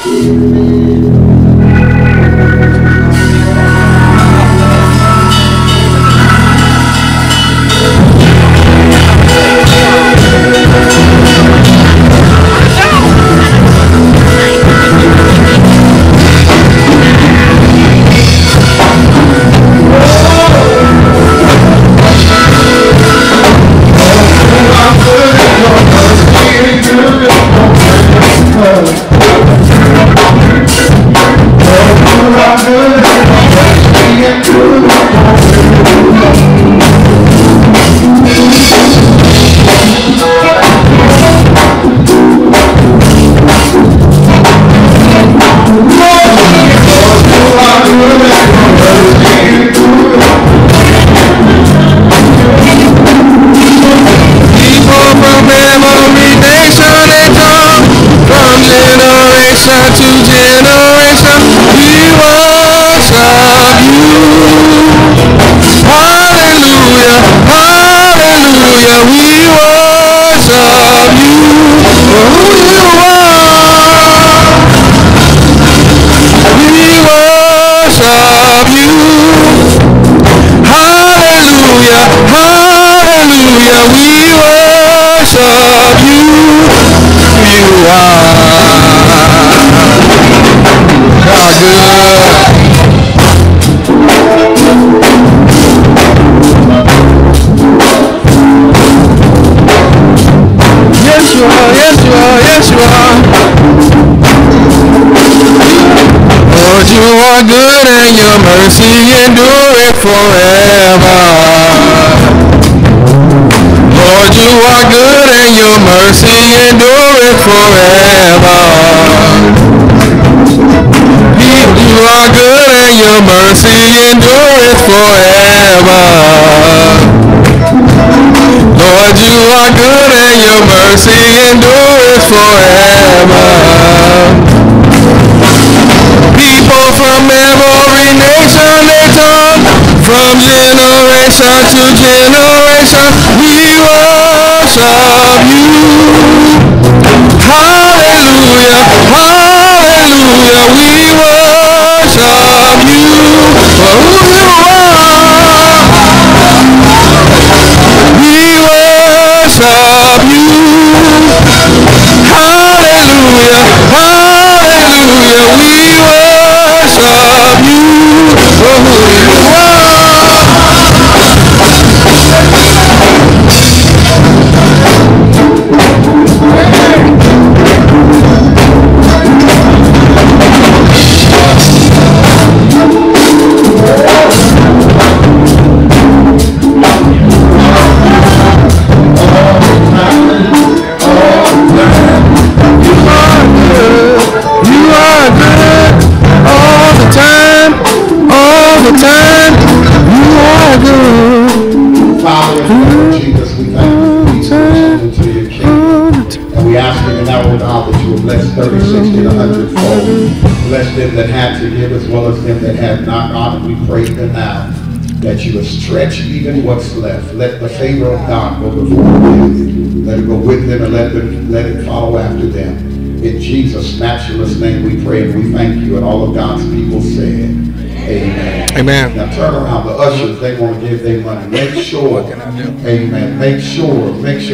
Stretch even what's left. Let the favor of God go before them. Let it go with them and let it follow after them. In Jesus' matchless name we pray and we thank you. And all of God's people said, amen. Amen. Now turn around. The ushers, they want to give their money. Make sure. Amen. Make sure.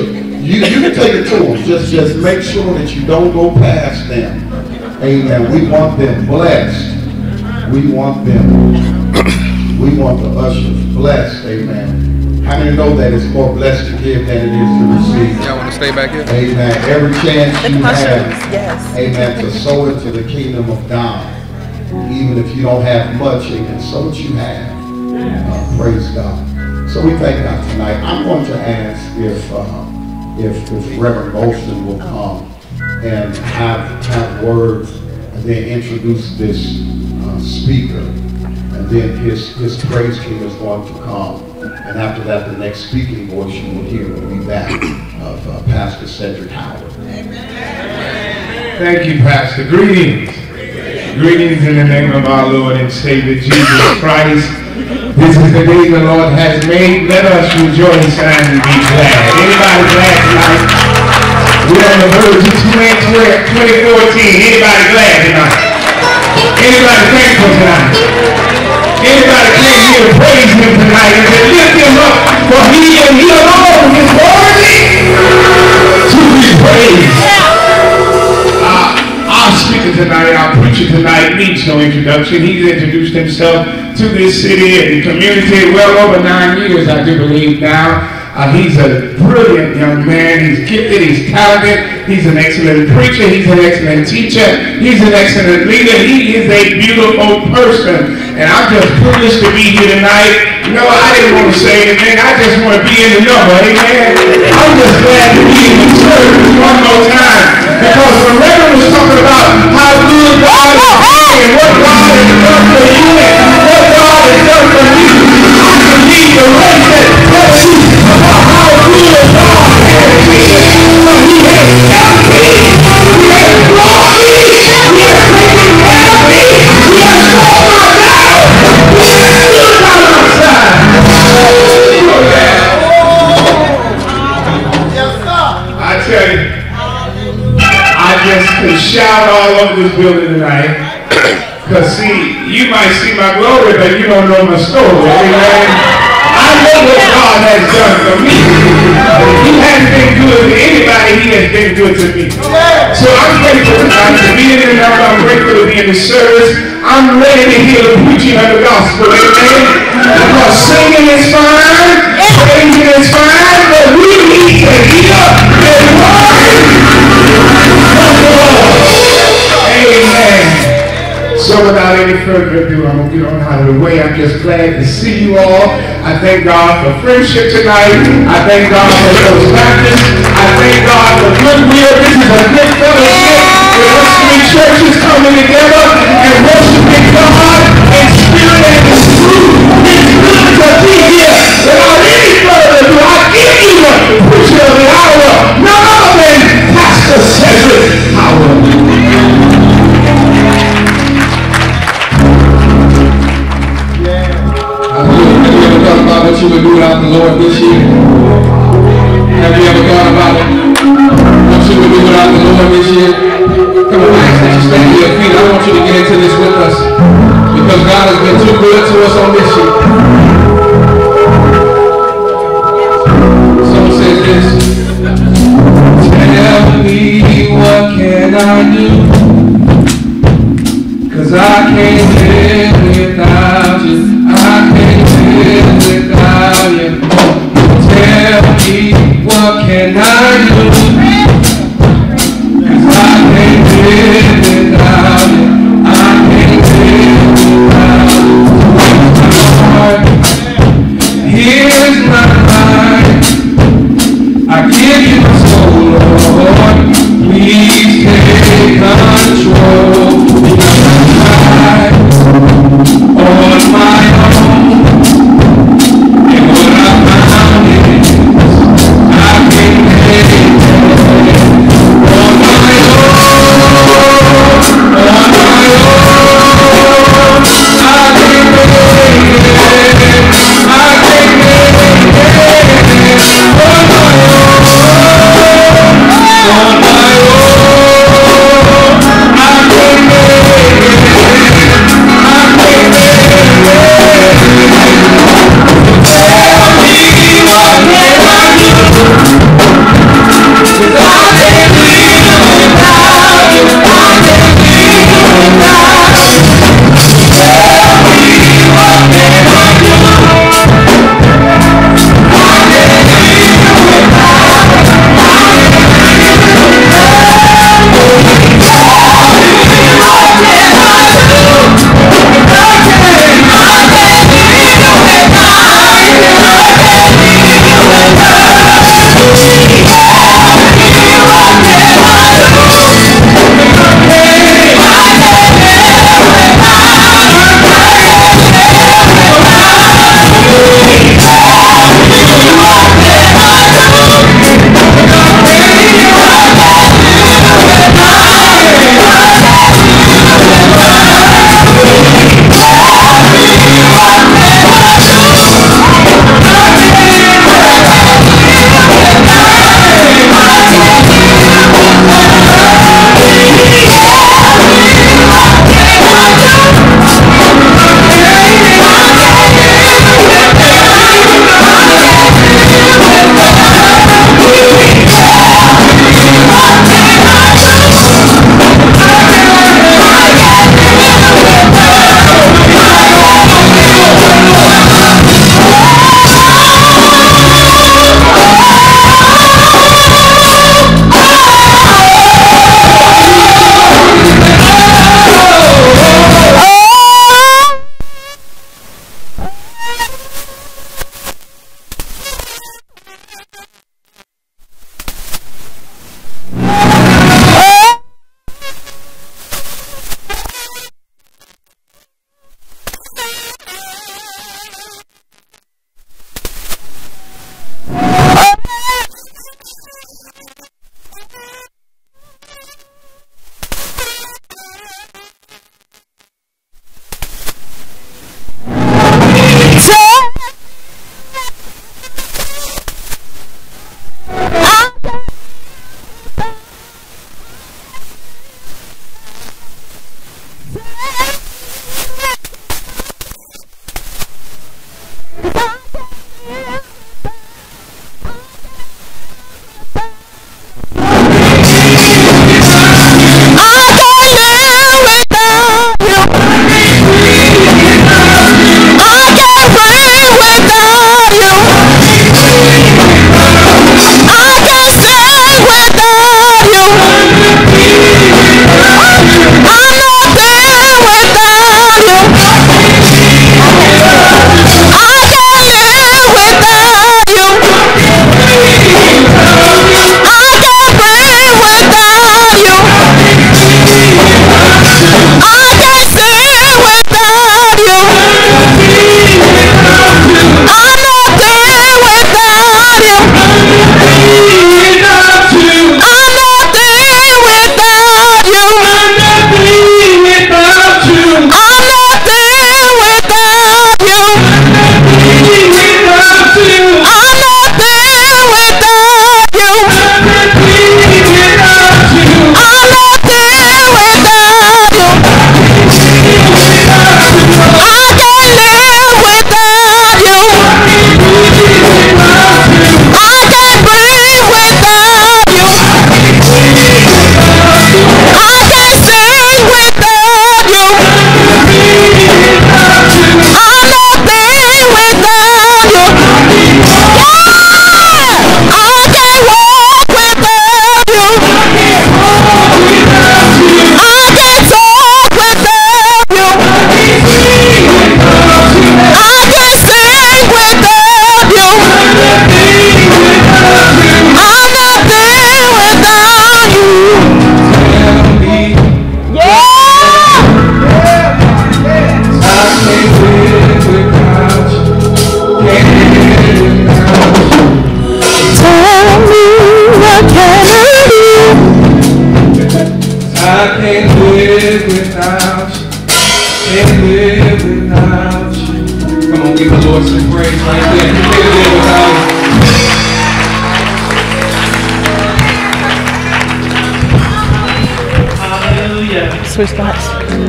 You can take it to them. Just make sure that you don't go past them. Amen. We want them blessed. We want the ushers blessed. Amen. How many know that it's more blessed to give than it is to receive? Y'all want to stay back here? Amen. Every chance you have, yes. Amen, to sow into the kingdom of God, even if you don't have much, amen, sow what you have. Praise God. So we thank God tonight. I'm going to ask if Reverend Golston will come and have words and then introduce this speaker. And then his praise team is going to come. And after that, the next speaking voice you will hear will be that of Pastor Cedric Howard. Amen. Thank you, Pastor. Greetings. Greetings in the name of our Lord and Savior, Jesus Christ. This is the day the Lord has made. Let us rejoice and be glad. Anybody glad tonight? We're on the verge of 2014. Anybody glad tonight? Anybody thankful tonight? Anybody came here to praise him tonight and to lift him up, for he and he alone is worthy to be praised. Our speaker tonight, our preacher tonight needs no introduction. He's introduced himself to this city and the community well over 9 years, I do believe now. He's a brilliant young man. He's gifted, he's talented, he's an excellent preacher, he's an excellent teacher, he's an excellent leader, he is a beautiful person. And I'm just privileged to be here tonight. You know, I didn't want to say anything, I just want to be in the number, amen? I'm just glad to be in the church one more time. Because when Reverend was talking about how good God is and what God has done for you and what God has done for me, I believe the race that tells you about how good God has been. He has helped me. He has brought me. He has taken care of me. He has brought my down. He has stood by my side. Yes, sir. I tell you, I just can shout all over this building tonight. Because see, you might see my glory, but you don't know my story. Amen. I know what God has done for me. He has been good to anybody. He has been good to me. So I'm grateful tonight to be in the number. I'm grateful to be in the service. I'm ready to hear the preaching of the gospel. Amen. Because singing is fine, praising is fine, but we need to hear the word of the Lord. Amen. So without any further ado, I'm going to get on out of the way. I'm just glad to see you all. I thank God for friendship tonight. I thank God for those Baptists. I thank God for goodwill. This is a good fellowship with us three churches coming together and worshiping God in spirit and in truth. It's good to be here. Without any further ado, I give you the preacher of the hour, none other than Pastor Cedric Howard. About what you would do without the Lord this year? Have you ever thought about it? What you would do without the Lord this year? Come on, I ask that you stand to your feet. I want you to get into this with us because God has been too good to us on this year. Song says this. Tell me what can I do? Cause I can't live without you. I can't live without you. Tell me what can I do? Cause I can't live without you. I can't live without you. live without you. Can't live without you. Come on, give the Lord some praise right there. Can't live without you. Hallelujah. Switch spots.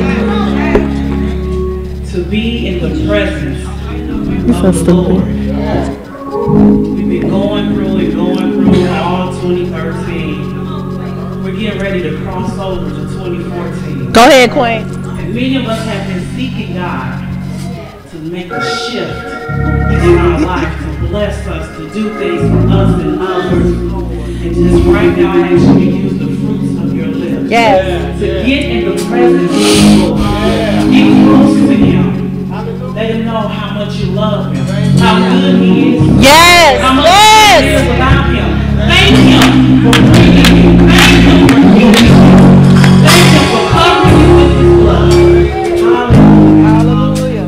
To be in the presence You're so of the stupid. Lord. We've been going through all 2013. We're getting ready to cross over to 2014. Go ahead, Queen. And many of us have been seeking God to make a shift in our life, to bless us, to do things for us and others. And just right now, I ask you to use the fruits of your lips. Yes. To get in the presence of the Lord. Get close to Him. Let Him know how much you love Him, how good He is, Yes. how much Yes. He is about Him. Thank Him for bringing you. Thank Him for keeping you. Thank Him for covering you with His blood. Hallelujah.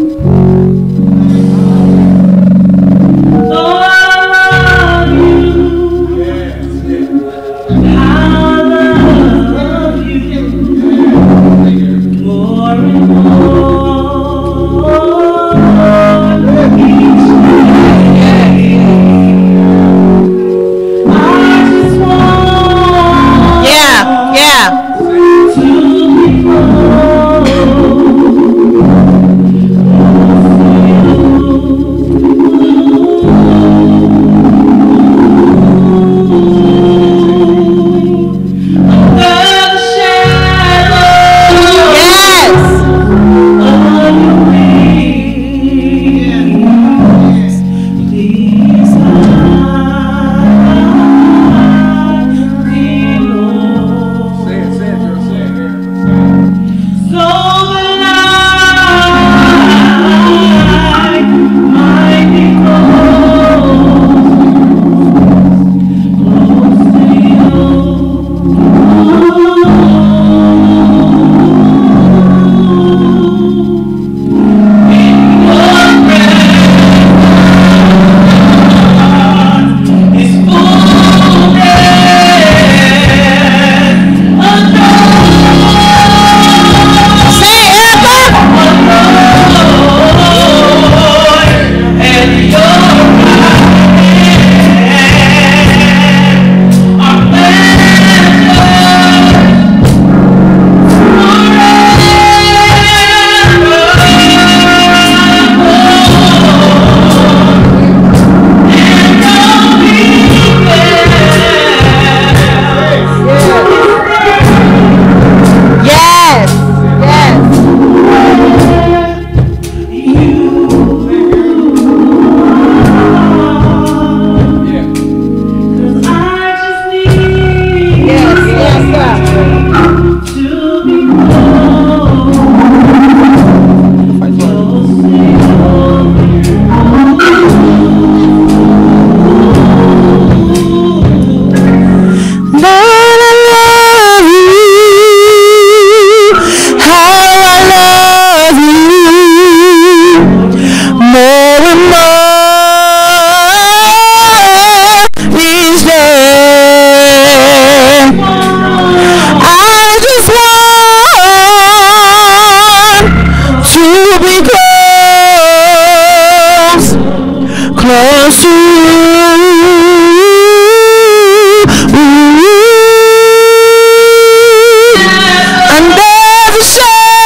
Lord, I love you. I love you more and more each day. I just want Yeah. Yeah. to be close under the shadow Yes. of your wings. Please hide me, Lord, so that I might be close to Say it, Erica. Yes. Yes. Yes. Yes, sir. Lord, I love you. How I love you. More and more each day. I just want to be close to you. Under the shadow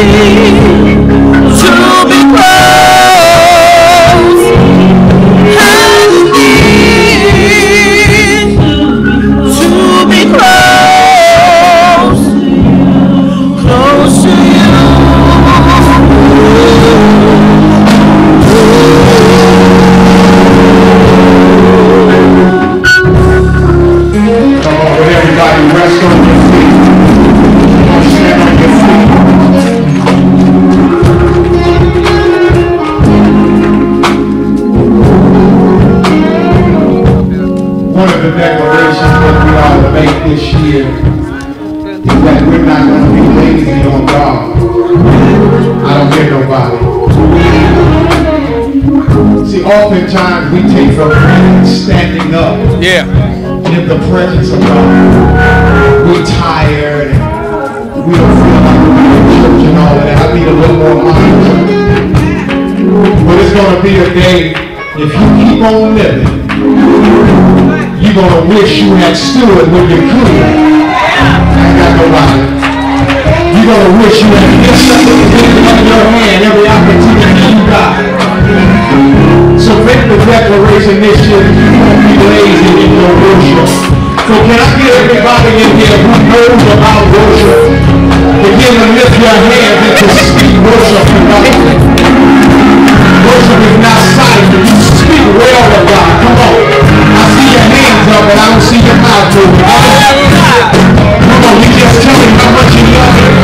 Oftentimes we take for granted standing up in the presence of God. We're tired and we don't feel like we're in church and all of that. I need a little more mindful. But it's going to be a day, if you keep on living, you're going to wish you had stood when you could. I ain't got nobody. You're going to wish you had just something in your hand every opportunity you got. So make the declaration this year that you won't be lazy in your worship. So can I get everybody in here who knows about worship, begin to lift your hands and to speak worship to God. Worship is not silent, but you speak well to God. Come on. I see your hands up, but I don't see your mouth moving. Come on, you just tell me how much you love it.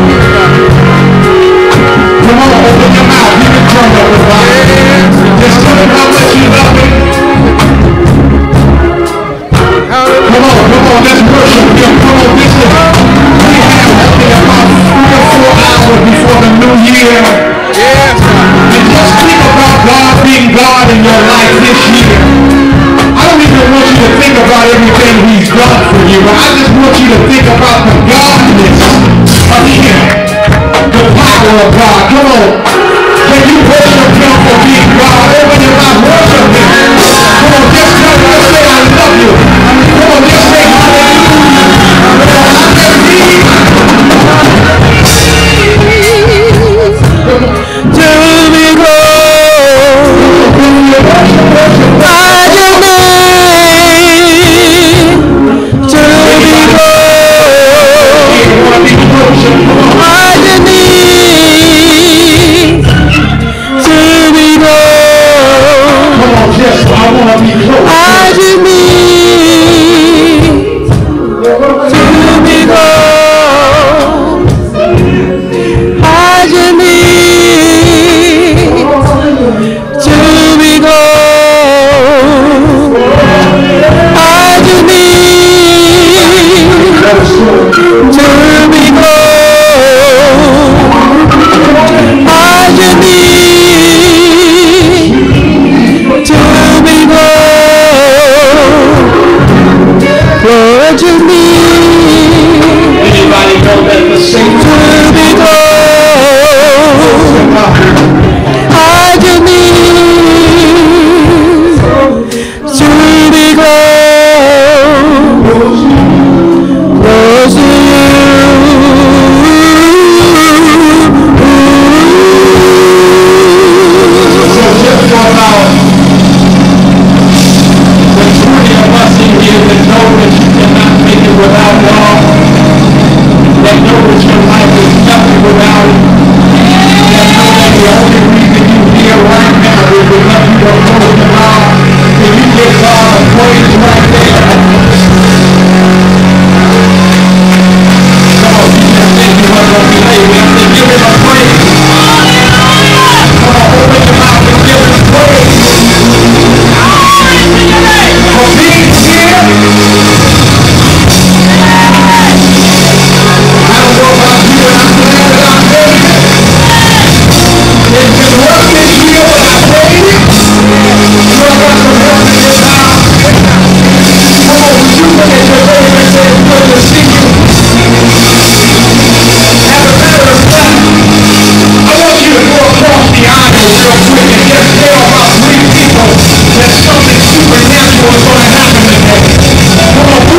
Come on, open your mouth. You can turn up the body. Just tell him how much you love him. Come on, let's worship him. Come on, this is, we have only about 3 or 4 hours before the new year. And just think about God being God in your life this year. I don't even want you to think about everything he's done for you, but I just want you to think about the godness of him. The power of God. Come on. Can you worship him for being God? Open your mouth, worship him. Come on, just tell him, just say I love you. Come on, just say hallelujah.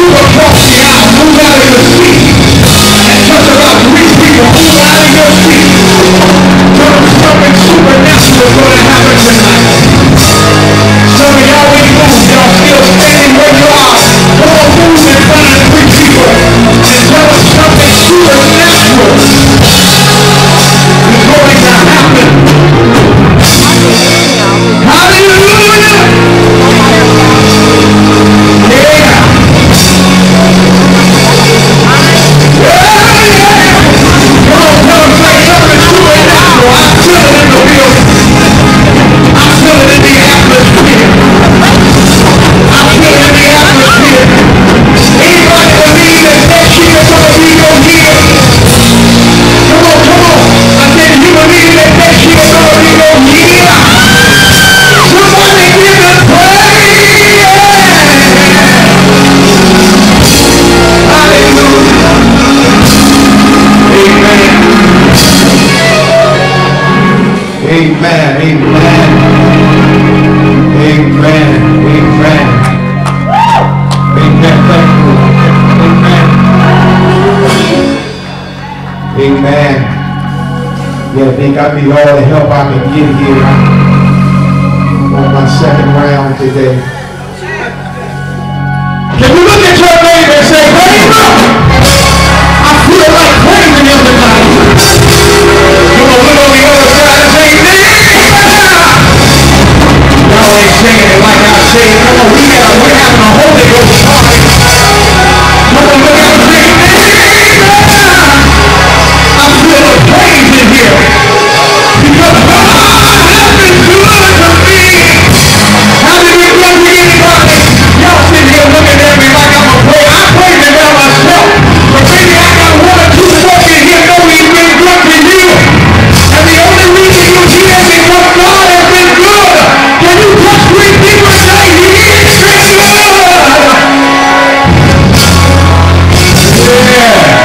Move out of your seat. Amen. Yeah, Nick, I need all the help I can get here. I'm on my second round today. Can you look at your neighbor and say, neighbor, I feel like praising him tonight. Come on, look on the other side and say, neighbor. Y'all ain't saying it like I say it. Come on, we're having a Holy Ghost party. Come on, look at me. I feel a praise in here because God has been good to me. How did we go to anybody? Y'all sitting here looking at me like I'm a prayer. I praise him by myself. But maybe I got one or two folk in here know he's been good to you. And the only reason you hear me is because God has been good. Can you touch three people and say he is been good? Yeah.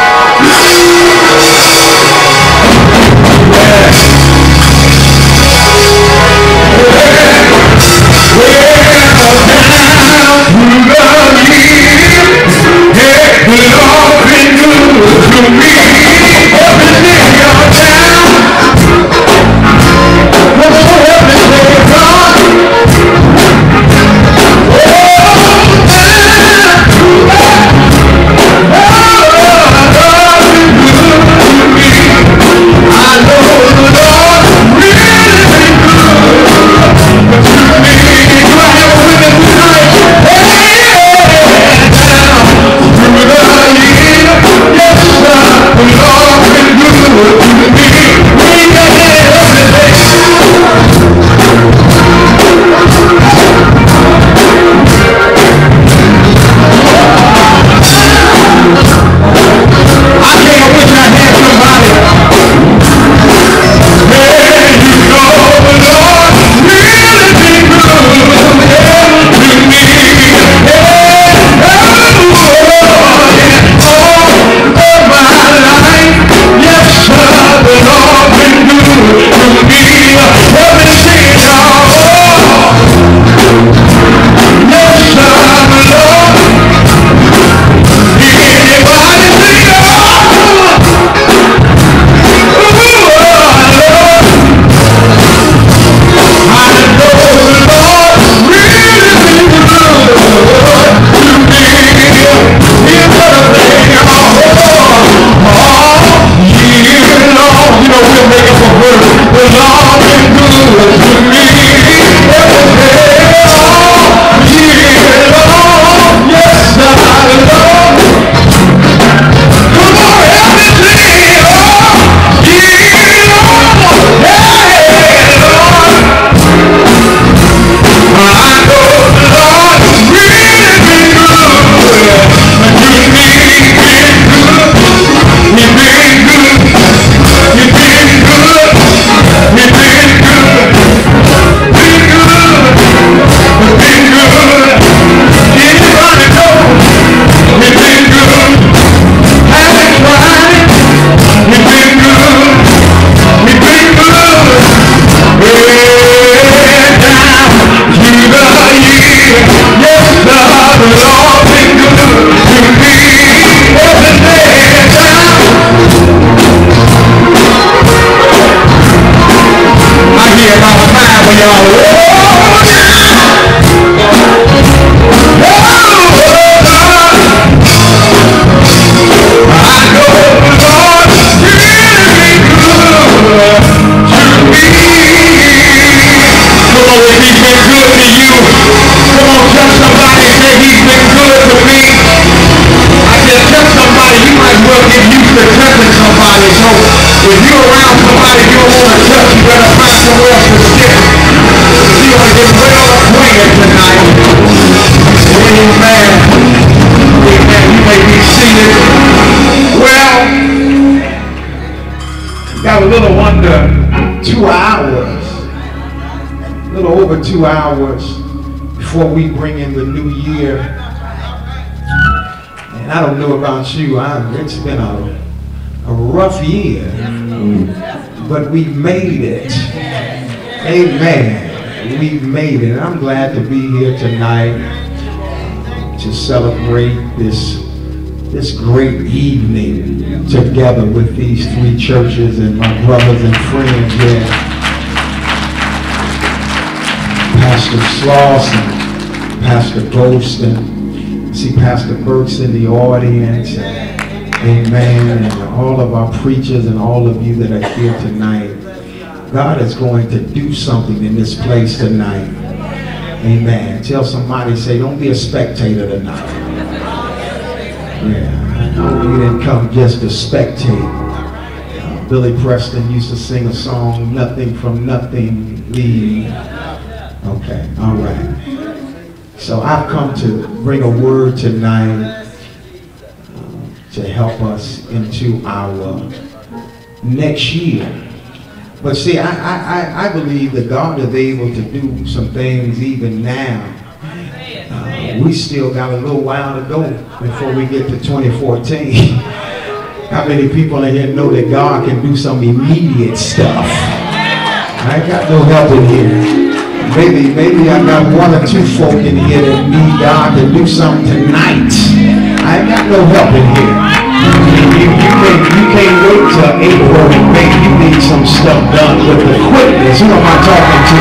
Got a little under 2 hours, a little over 2 hours before we bring in the new year. And I don't know about you, it's been a rough year, but we made it. Amen. We've made it. And I'm glad to be here tonight to celebrate this great evening together with these three churches and my brothers and friends here. Pastor Sloss and Pastor Golston. See Pastor Burks in the audience. Amen. And all of our preachers and all of you that are here tonight. God is going to do something in this place tonight. Amen. Tell somebody, say, don't be a spectator tonight. Yeah, I know you didn't come just to spectate. Billy Preston used to sing a song, Nothing from Nothing Leave. Okay, all right. So I've come to bring a word tonight to help us into our next year. But see, I believe that God is able to do some things even now. We still got a little while to go before we get to 2014. How many people in here know that God can do some immediate stuff? I ain't got no help in here. Maybe I got one or two folk in here that need God to do something tonight. I ain't got no help in here. You can't wait till April and May. You need some stuff done with the quickness. Who am I talking to?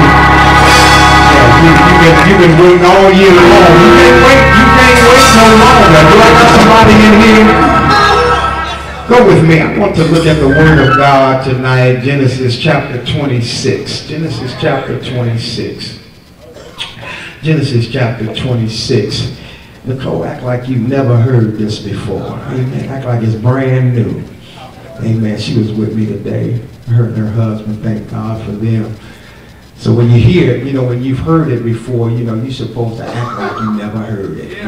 Yeah, you've been waiting all year long. You can't wait no longer. Do I got somebody in here? Go with me. I want to look at the Word of God tonight. Genesis chapter 26. Genesis chapter 26. Genesis chapter 26. Nicole, act like you've never heard this before. Amen. Act like it's brand new. Amen. She was with me today. Her and her husband. Thank God for them. So when you hear it, when you've heard it before, you're supposed to act like you never heard it.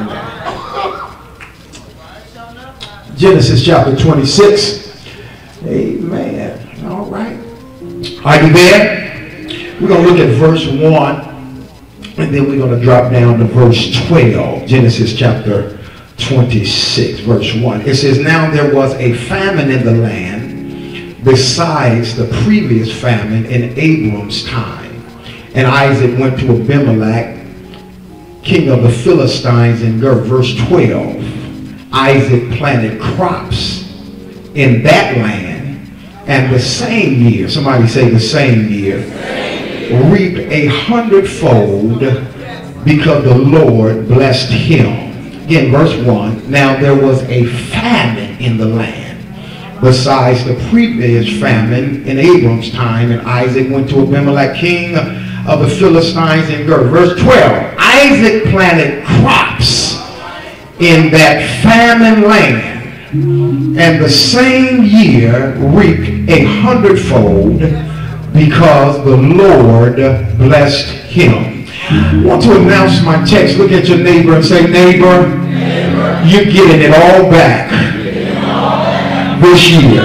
Genesis chapter 26. Amen. All right. Are you there? We're going to look at verse 1. And then we're going to drop down to verse 12, Genesis chapter 26, verse 1. It says, now there was a famine in the land besides the previous famine in Abram's time. And Isaac went to Abimelech, king of the Philistines, in Ger. Verse 12. Isaac planted crops in that land, and the same year, somebody say the same year, reaped 100-fold because the Lord blessed him. Again, verse 1. Now there was a famine in the land besides the previous famine in Abram's time, and Isaac went to Abimelech, king of the Philistines, in Ger. Verse 12. Isaac planted crops in that famine land, and the same year reaped 100-fold because the Lord blessed him. I want to announce my text. Look at your neighbor and say, neighbor, you're getting it all back this year.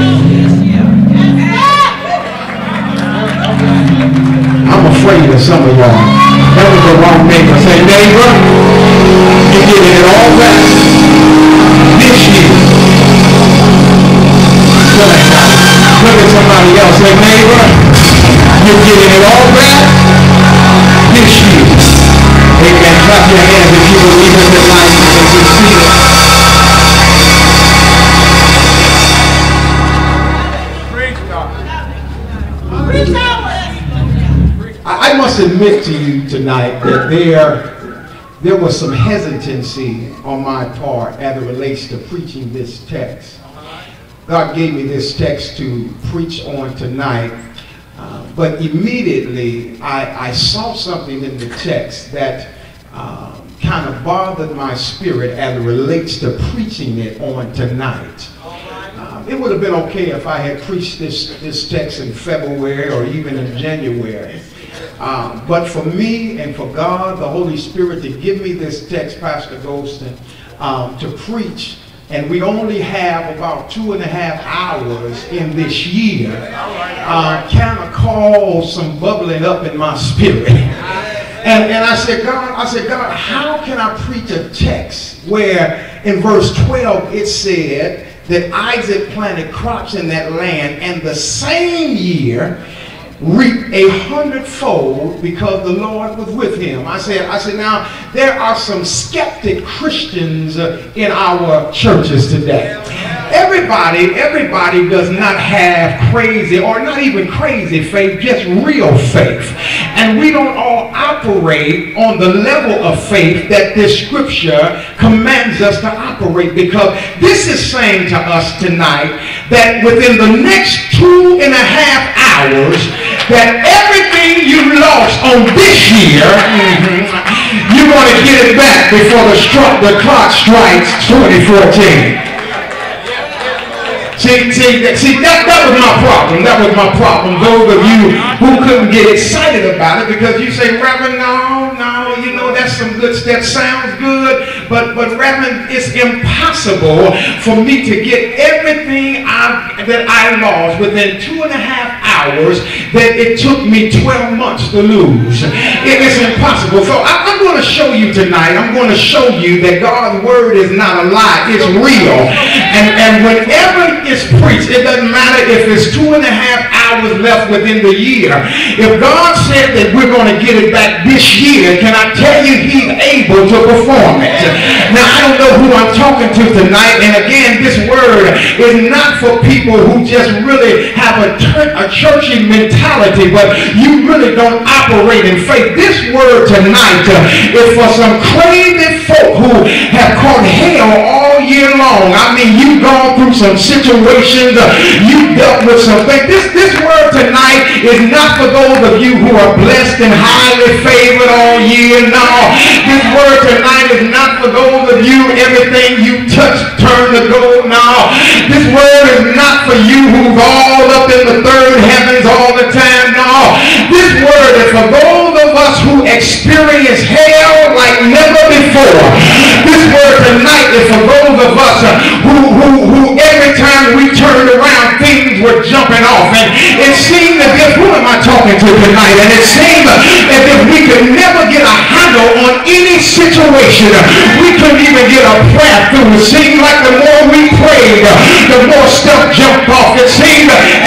I'm afraid of some of y'all. That was the wrong neighbor. Say, neighbor, you're getting it all back this year. Look at somebody else. Say, neighbor, you're getting it all back this year. Amen. Clap your hands if you believe in your life and you see it. I must admit to you tonight that there was some hesitancy on my part as it relates to preaching this text. God gave me this text to preach on tonight, but immediately I saw something in the text that kind of bothered my spirit as it relates to preaching it on tonight. It would have been okay if I had preached this text in February or even in January. But for me and for God, the Holy Spirit, to give me this text, Pastor Golston, to preach, and we only have about 2.5 hours in this year, kind of caused some bubbling up in my spirit. And I said, God, how can I preach a text where in verse 12 it said that Isaac planted crops in that land, and the same year reap 100-fold because the Lord was with him. I said, now there are some skeptic Christians in our churches today. Everybody does not have crazy or not even crazy faith, just real faith. And we don't all operate on the level of faith that this scripture commands us to operate, because this is saying to us tonight that within the next 2.5 hours, that everything you lost on this year, you're going to get it back before the clock strikes 2014. See, that was my problem. That was my problem. Those of you who couldn't get excited about it because you say, Reverend, no, you know, that's some good stuff. Sounds good. But Reverend, it's impossible for me to get everything that I lost within 2.5 hours that it took me 12 months to lose. It is impossible. So I'm going to show you tonight. I'm going to show you that God's word is not a lie. It's real. And whenever it's preached, it doesn't matter if it's 2.5 hours left within the year. If God said that we're going to get it back this year, can I tell you he's able to perform it? Now, I don't know who I'm talking to tonight. And again, this word is not for people who just really have a churchy mentality, but you really don't operate in faith. This word tonight is for some crazy folk who have caught hell all year long. I mean, you've gone through some situations, you dealt with some things. This word tonight is not for those of you who are blessed and highly favored all year. No, this word tonight is not for those of you, everything you touch turn to gold. No, this word is not for you who's all up in the third heavens all the time. No, this word is for those of us who experience hell like never before. This word tonight is for those of us who every time we turned around, things were jumping off. And it seemed as if, who am I talking to tonight? And it seemed as if we could never get a handle on any situation. We couldn't even get a prayer through. It seemed like the more we prayed, the more stuff jumped off. It seemed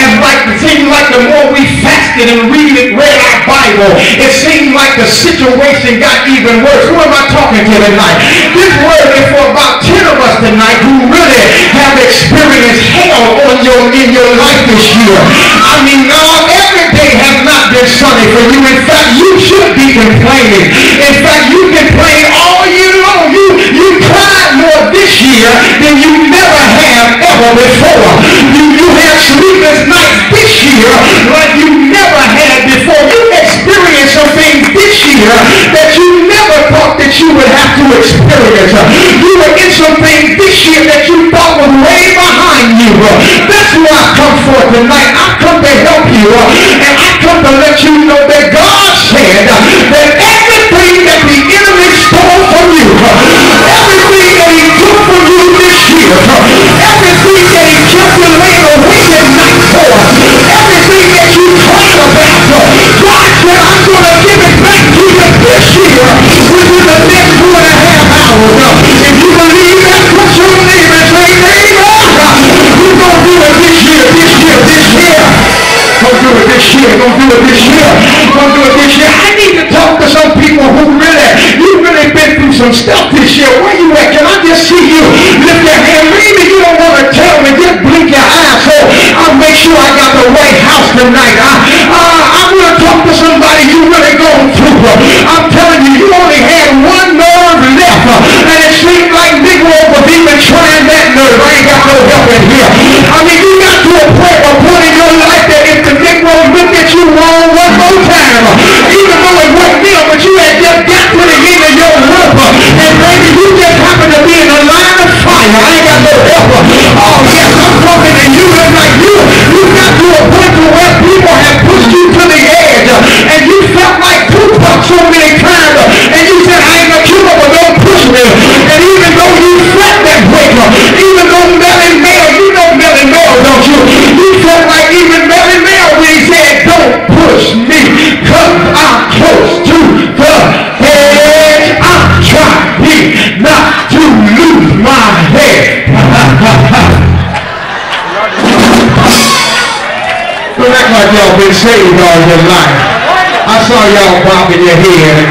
like the more we fasted and read our Bible, it seemed like the situation got even worse. Who am I talking to tonight? This word is for about 10 of us tonight who really have experienced hell in your life this year. I mean, no, every day has not been sunny for you. In fact, you should be complaining. In fact, you complain all year long. You cried more this year than you never have ever before. You have sleepless nights this year like you never had before. You experienced some things this year that you never thought that you would have to experience. You were in some things this year that you thought was way behind you. That's who I come for tonight. I come to help you, and I come to let you know that God said that everything that the enemy stole from you, everything that he took from you this year, everything that he kept you laying awake at night for, everything that you cried about, God said, I'm going to give it back to you this year within the next 2.5 hours. If you believe that, put your name and say, neighbor, we're going to do it this year. Don't do it this year. I need to talk to some people who you've really been through some stuff this year. Where you at? Can I just see you lift your hand? Maybe you don't want to tell me. Just blink your eyes so I'll make sure I got the right house tonight. I'm going to talk to somebody you really going through. I'm telling you, you only had one nerve left. And it seemed like Negro was even trying that nerve. I ain't got no help in here. I mean, you got to a point in your life that if the Negro looked at you wrong one more time, even though it wasn't them, but you had just got to the end of your rope, and maybe you just happened to be in a line of fire. I ain't got no help. Oh yes, I'm talking to you. It's like you got to a point to where people have pushed you to the edge, and you felt like Tupac so many times, and you said, I ain't gonna kill up, but don't push me. And even though you felt that breaker, even though Melly Mel, you know Melly Mel, don't you? You act like y'all been saved all your life. I saw y'all bobbing your head.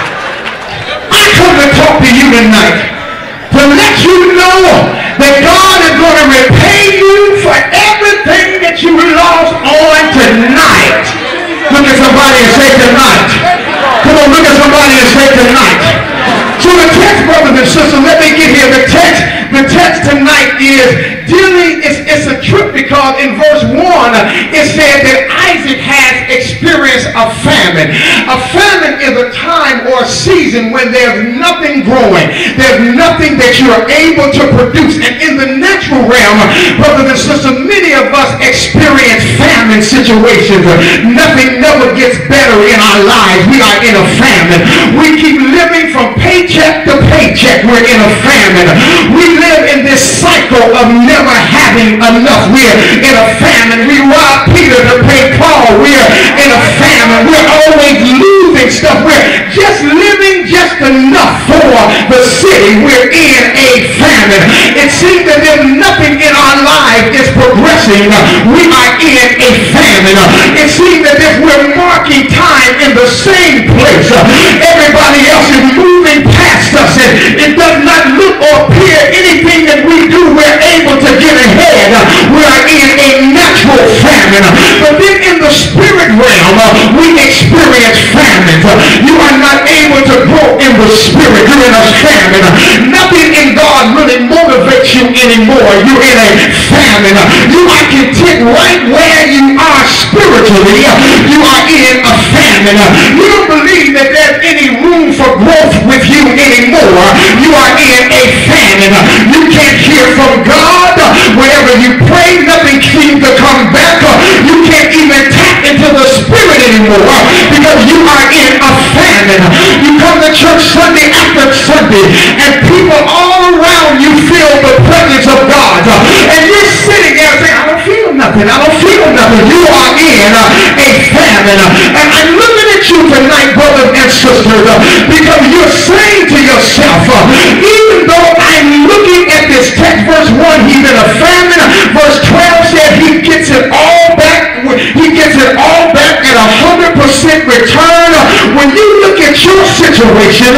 I come to talk to you tonight to let you know that God is going to repay you for everything that you lost on tonight. Look at somebody and say tonight. Come on, look at somebody and say tonight. So the text, brothers and sisters, let me get here. The text tonight is dealing, it's a trip because in verse 1, it said that Isaac has experienced a famine. A famine is a time or a season when there's nothing growing. There's nothing that you are able to produce. And in the natural realm, brothers and sisters, many of us experience famine situations. Nothing never gets better in our lives. We are in a famine. We keep living from paycheck to paycheck. We're in a famine. We live in this cycle of never having enough. We're in a famine. We rob Peter to pay Paul. We're in a famine. We're always losing stuff. We're just living just enough for the city. We're in a famine. It seems that there's nothing in our life is progressing. We are in a famine. It seems that if we're marking time in the same place, everybody else is moving past us, and it does not look or appear anything that we do we're able to get ahead. We are in a natural famine. But then in the spirit realm, we experience famine. You are not able to grow in the spirit. You're in a famine. Nothing in God really motivates you anymore. You're in a famine. You are content right where you are spiritually. You are in a famine. You don't believe that there's any room for growth with you anymore. You are in a famine. You can't hear from God. Wherever you pray, nothing seems to come back. You can't even tap into the spirit anymore because you are in a famine. You come to church Sunday after Sunday and people all around you feel the presence of God. And you're sitting there saying, I don't feel nothing. I don't feel nothing. You are in a famine. And I'm looking at you tonight, brothers and sisters, because you're saying to yourself, even though I'm looking at this text, verse 1, he's in a famine. Verse 12 said he gets it all back. He gets it all back at 100% return. When you look at your situation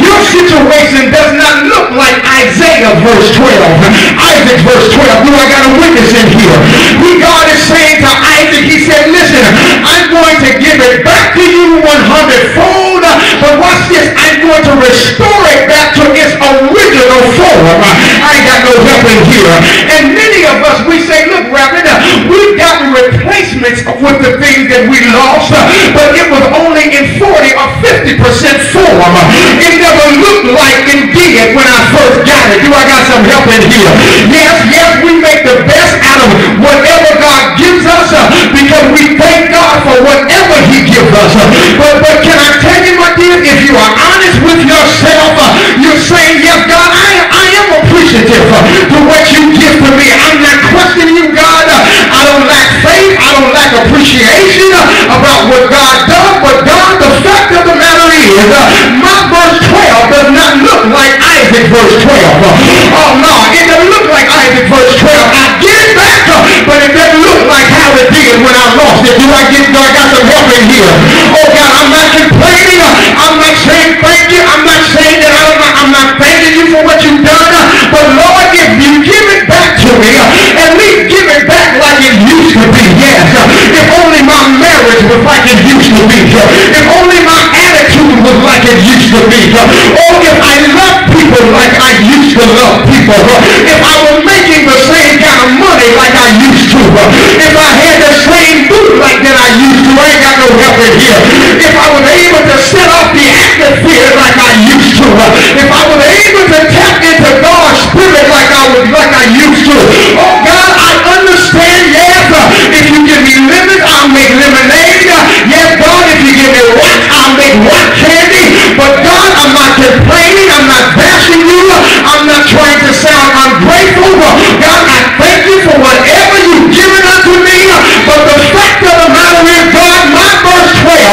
does not look like Isaiah verse 12. Isaac verse 12. Do I got a witness in here? God is saying to Isaac, he said, listen, I'm going to give it back to you 100-fold. But watch this, I'm going to restore it back to its original form. I ain't got no help in here. And many of us, we say, look, Reverend, we've gotten replacements with the things that we lost, but it was only in 40 or 50% form. It never looked like it did when I first got it. Do I got some help in here? Yes, we make the best out of whatever God gives us because we thank God for whatever he gives us. But can I tell you, my dear, if you are honest with yourself, you're saying, yes, God, I am appreciative for what you give to me. I'm not questioning you, God. I don't lack faith. I don't lack appreciation about what God does. But God, the fact of the matter is, my verse 12 does not look like Isaac verse 12. Oh, no, it doesn't look like Isaac verse 12. I get it back, but it doesn't look like how it did when I lost it. Do I got some help in here? Oh, God, I'm not complaining. I'm not saying thank you. I'm not saying that I'm not thanking you for what you've done. But Lord, if you give it back to me, at least give it back like it used to be. Yes. If only my marriage was like it used to be. If only my attitude was like it used to be. Or if I loved people like I used to love people. If I was making the same kind of money like I used to. If I had the same food like that I used to. I ain't got no help in here. If I was able to set off the atmosphere like I used to. If I was able to tap into God's spirit like I used to. Oh God, I understand, yes. If you give me lemons, I'll make lemonade. Yes, God, if you give me rock, I'll make rock candy. But God, I'm not complaining. I'm not bashing you. I'm not trying to sound ungrateful. God, I thank you for whatever you've given unto me. But the fact of the matter is, God, my verse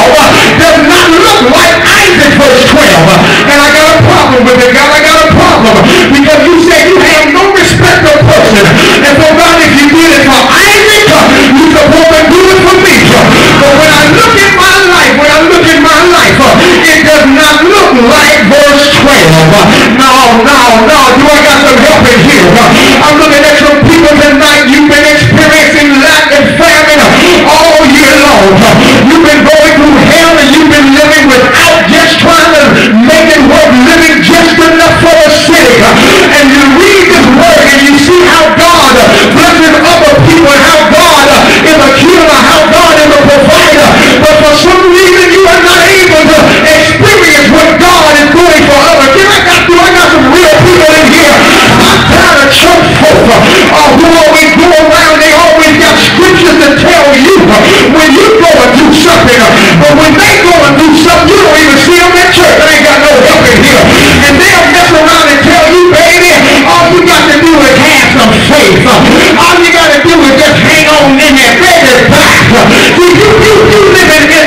12 does not look like Isaac verse 12. And I got a problem with it, God. I got a problem. Because you said you have no respect of person. And so, God, if you did it for Isaac, you supposed to do it for me. You living in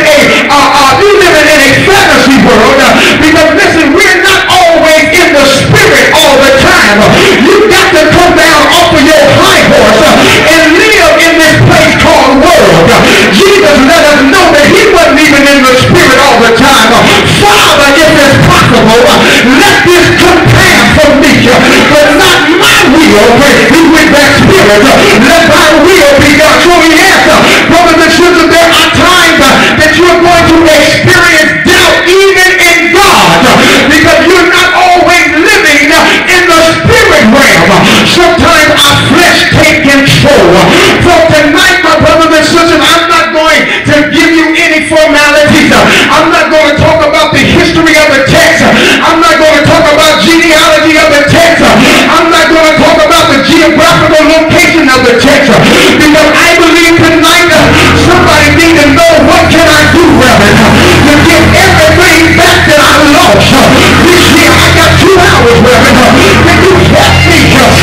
a fantasy world because listen, we're not always in the spirit all the time. You got to come down off of your high horse and live in this place called world. Jesus let us know that he wasn't even in the spirit all the time. Father, if it's possible, let this cup pass from me, but not my will. He went back spirit. Let thy will be done. So he asked, brothers and sisters, there are times that you're going to experience doubt even in God because you're not always living in the spirit realm. Sometimes our flesh takes control. So tonight, my brothers and sisters, I'm not going to give you any formalities. I'm not going to talk about the history of the text. I'm not going to talk about genealogy of the text. I'm not going to talk about the geographical location of the text because I believe tonight somebody needs to know what can I do, Reverend, to get everything back that I lost. This year I got 2 hours, Reverend. Can you help me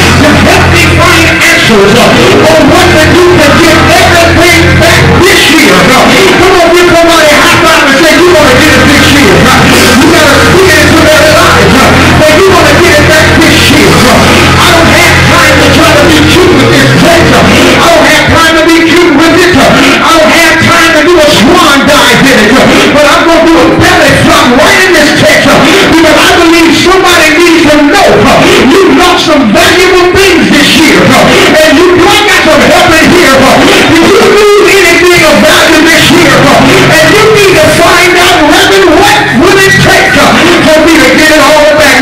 find answers on what to do to get everything back this year? Come on, give somebody a high five and say you want to get it this year. You got to speak it into their lives. Say you want to get it back this year. I don't have time to try to be cute with this text. I don't have time to be cute with it. I don't have time to do a swan dive in it. But I'm going to do a belly flop right in this text because I believe somebody needs to know you lost some valuable things this year. And you might got some help in here. If you lose anything of value this year, and you need to find out, Reverend, what will it take for me to get it all back?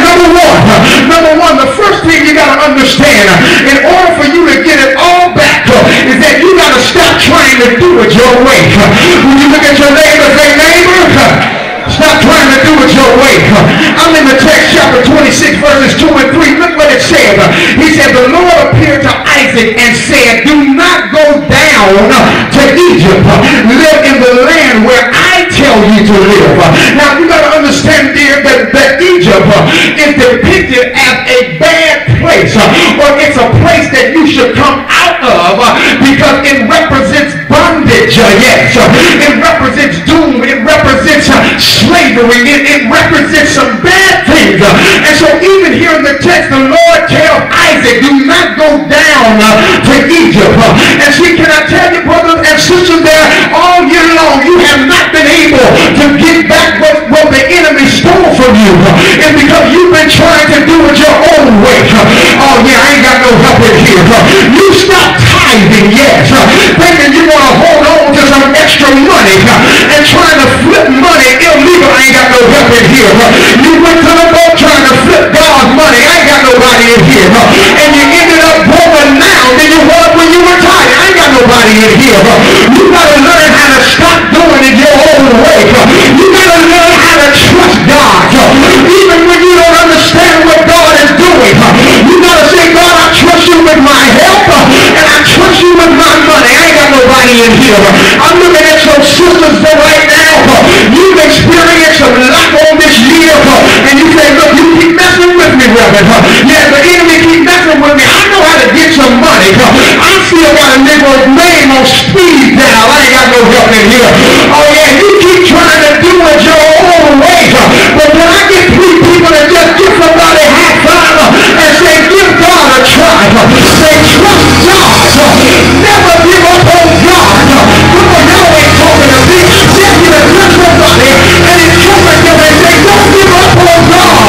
Number one, the first thing you got to understand, in order for you to get it all back, is that you got to stop trying to do it your way. When you look at your neighbor, say, neighbor, stop trying to do it your way. I'm in the text, chapter 26, verses 2 and 3. Look what it said. He said, the Lord appeared to Isaac and said, do not go down to Egypt. Live in the land where I tell you to live. Now, you got to understand, dear, that Egypt is depicted as a bad place, or it's a place that you should come out of because it represents bondage. Yes, it represents doom. It represents slavery. It represents some bad things. And so even here in the text, the Lord tells Isaac, do not go down to Egypt. And see, can I tell you, brothers and sisters, there all year long, you have not been able to get back what the enemy stole from you. It's because you've been trying to do it your own way. Oh yeah, I ain't got no help in here. You stop tithing, yes, thinking you're going to hold on to some extra money and trying to flip money illegal. I ain't got no help in here. You went to the boat trying to flip God's money. I ain't got nobody in here. And you ended up broker now than you were when you were tithing. I ain't got nobody in here. You got to learn how to stop doing it your own way. You got to learn how to trust God. Even when you don't understand what God is doing, you got to say, God, I trust you with my help and I trust you with my money. I ain't got nobody in here. I'm looking at some sisters right now. You've experienced some lack on this year and you say, look, you keep messing with me, Reverend. Yeah, the enemy keep messing with me. I know how to get some money. I still got a nigga's name on speed dial. I ain't got no help in here. Oh yeah, you keep trying to do it your own way. But can I get 3 people to just give somebody a high five and say, give God a try. Say, trust God. Never give up on God. Come on, y'all ain't talking to me. Just give it to somebody and encourage them and say, don't give up on God.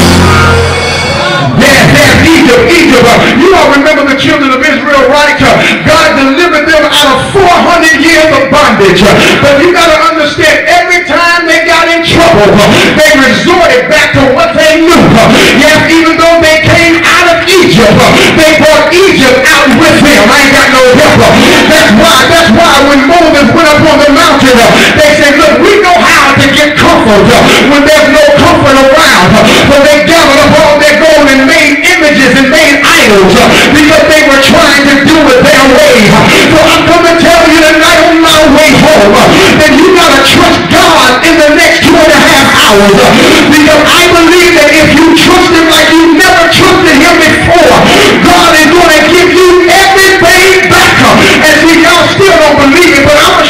Egypt. You all remember the children of Israel, right? God delivered them out of 400 years of bondage. But you got to understand, every time they got in trouble, they resorted back to what they knew. Yes, even though they came out of Egypt, they brought Egypt out with them. I ain't got no help. That's why when Moses went up on the mountain, they said, look, we know how to get comfort when there's no comfort around. But they gathered up all their gold and made images and made idols because they were trying to do it their way. So I'm going to tell you tonight on my way home that you got to trust God in the next 2.5 hours because I believe that if you trust him like you never trusted him before, God is going to give you everything back. And see, y'all still don't believe it, but I'm going to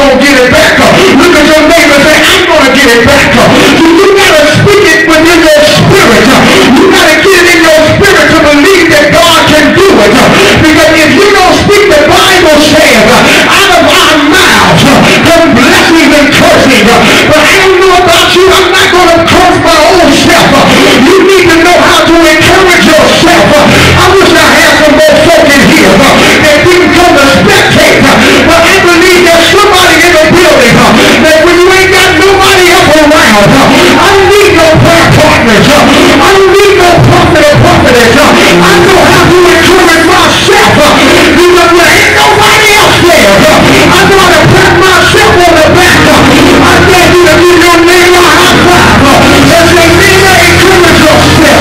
going to get it back. Look at your neighbor and say, I'm going to get it back. You got to speak it within your spirit. You got to get it in your spirit to believe that God can do it. Because if you don't speak, the Bible says, out of our mouths come blessings and cursing. But I don't know about you. I'm not going to curse my own self. You need to know how to encourage yourself. I wish I had some more folk in here that didn't come to spectate. But I believe there's somebody in the building that when you ain't got nobody else around, I don't need no prayer partners. I don't need no prophet or prophetess. I know how to encourage myself. Because there ain't nobody else there. I know how to pat myself on the back. I dare you to give your neighbor a high five. And say, neighbor, encourage yourself.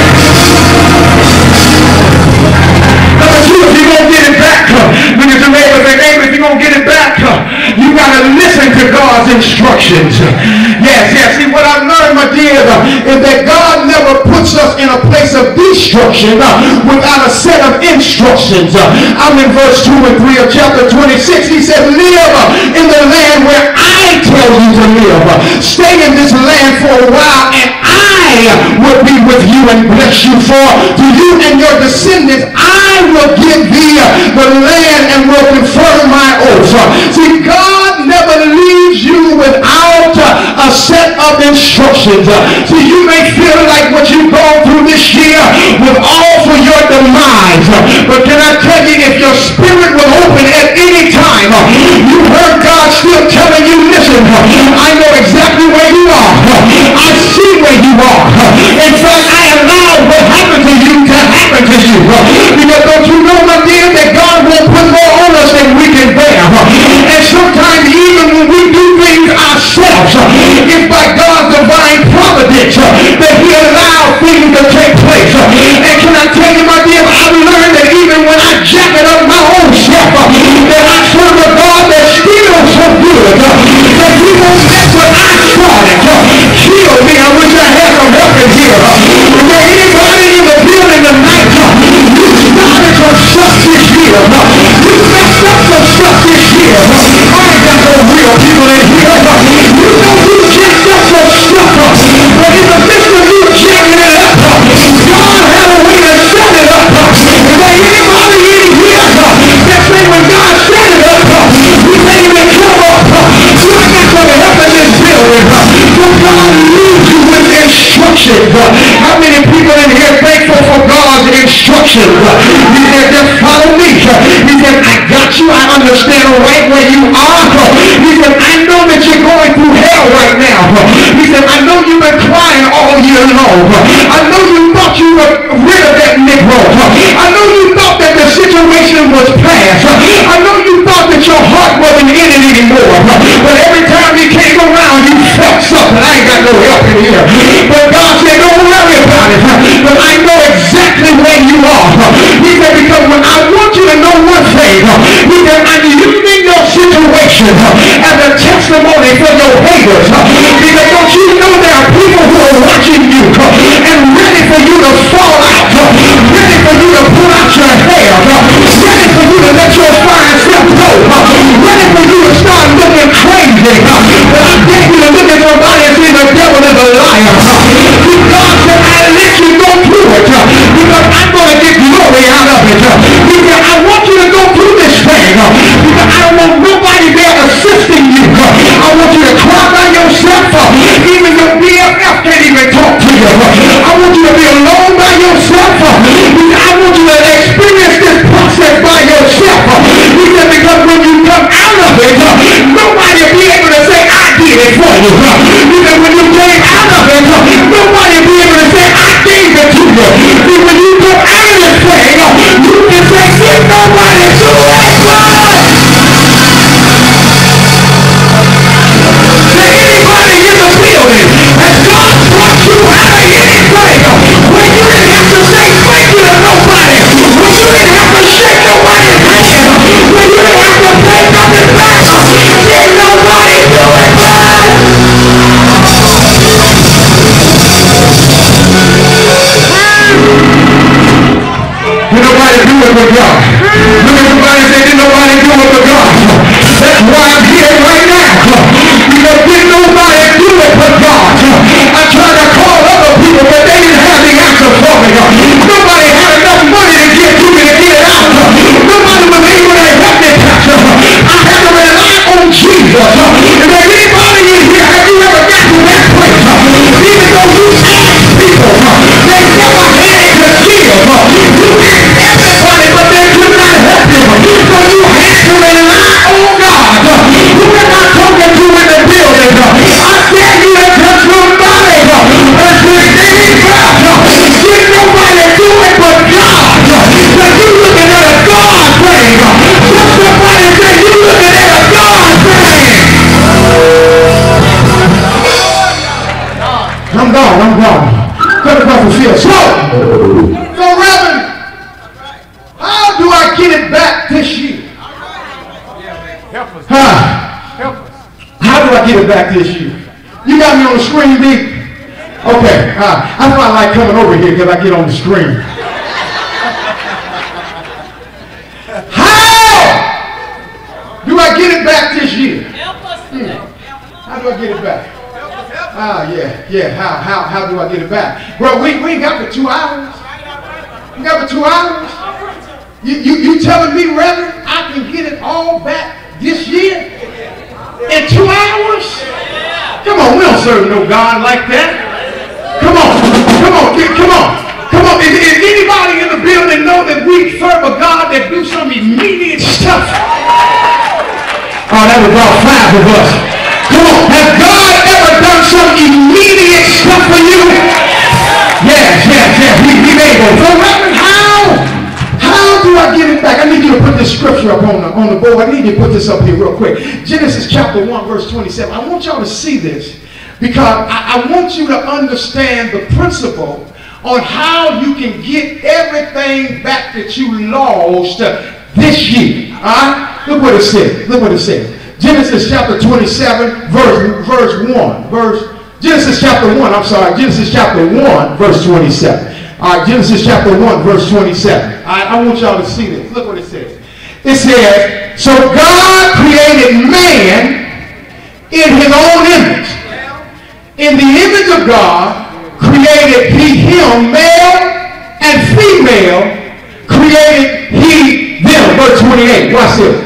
Number two, if you're going to get it back, look at your neighbor and say, neighbor, if you're going to get it back, you got to listen to God's instructions. Yes. See, what I've learned, my dear, is that God never puts us in a place of destruction without a set of instructions. I'm in verse 2 and 3 of chapter 26. He said, live in the land where I tell you to live. Stay in this land for a while, and I will be with you and bless you. For to you and your descendants I will give thee the land and will confirm my oath. See, God never leaves you without a set of instructions. See, you may feel like what you've gone through this year was all for your demise. But can I tell you, if your spirit will open at any time, you heard God still telling you, listen, I know exactly where you are. I see where you are. In fact, I allowed what happened to you to happen to you. Because don't you know, my dear, that God won't put more on us than we can bear. And sometimes even when we do things ourselves, it's by God's divine providence that he allowed things to take place. And can I tell you, my dear, I've learned that even when I jacket up my own self, that I serve a God that's still so good, that he won't let what I started kill me. I wish I had some help in here. Is there anybody in the building tonight? You started some stuff this year. You messed up some stuff this year. I ain't got no real people in here. You know you jacked up some stuff. But in the midst of you jacking it up, God had a way to set it up. Is there anybody in here that say when God set it up, we can't even come up? You ain't got some help in this building. So God leads you with instructions. How many people in here thankful for God's instructions? He said, just follow me. He said, I got you. I understand right where you are. He said, I know that you're going through hell right now. He said, I know you've been crying all year long. I know you thought you were rid of that Negro. I know you thought that the situation was past. I know you thought that your heart wasn't in it anymore. But every time he came around, you felt something. I ain't got no help in here. But God said, don't worry about it. But I know exactly where you are. He said, because when I want you to know one thing, he said, I'm using your situation as a testimony for your haters. Because don't you know there are people who are watching you and ready for you to fall out, ready for you to pull out your hair, ready for you to let your fine self go, ready for you to start looking crazy. But I dare you to look at somebody and say the devil is a liar. God said, I let you go through it because I'm going to get glory out of it. He said, I want you to go through this thing because I don't want nobody there assisting you. I want you to cry by yourself. Even your BFF can't even talk to you. I want you to be alone by yourself. I want you to experience this process by yourself. He said, because when you come out of it, nobody will be able to say, I did it for you. He said, when you came out of it, nobody will be able to say, I gave it to you. See, when you come out of this thing, you can say, give nobody to it. Anybody in the building, has God brought you out of anything when you didn't have to say thank you to nobody, when you didn't have to shake nobody's hand, when you didn't have to pay nothing back, did nobody do it, God? How do I get it back this year? You got me on the screen, D? Okay. That's why I like coming over here, because I get on the screen. How do I get it back this year? How do I get it back? How do I get it back? Bro, we ain't got for 2 hours. We got for 2 hours. You telling me, Reverend, I can get it all back this year? In 2 hours? Come on, we don't serve no God like that. Come on. Is anybody in the building know that we serve a God that do some immediate stuff? Oh, that was about 5 of us. Come on, has God ever done some immediate stuff for you? Yes, he's able. So Reverend, how do I get it back? I need you to put this scripture up on the board. I need you to put this up here real quick. Genesis chapter 1, verse 27. I want y'all to see this because I want you to understand the principle on how you can get everything back that you lost this year. All right? Look what it says. Genesis chapter 27, verse 1. Genesis chapter 1, verse 27. All right, Genesis chapter 1, verse 27. I want y'all to see this. Look what it says. It says, so God created man in his own image. In the image of God created he him, male and female, created he them. Verse 28, watch this.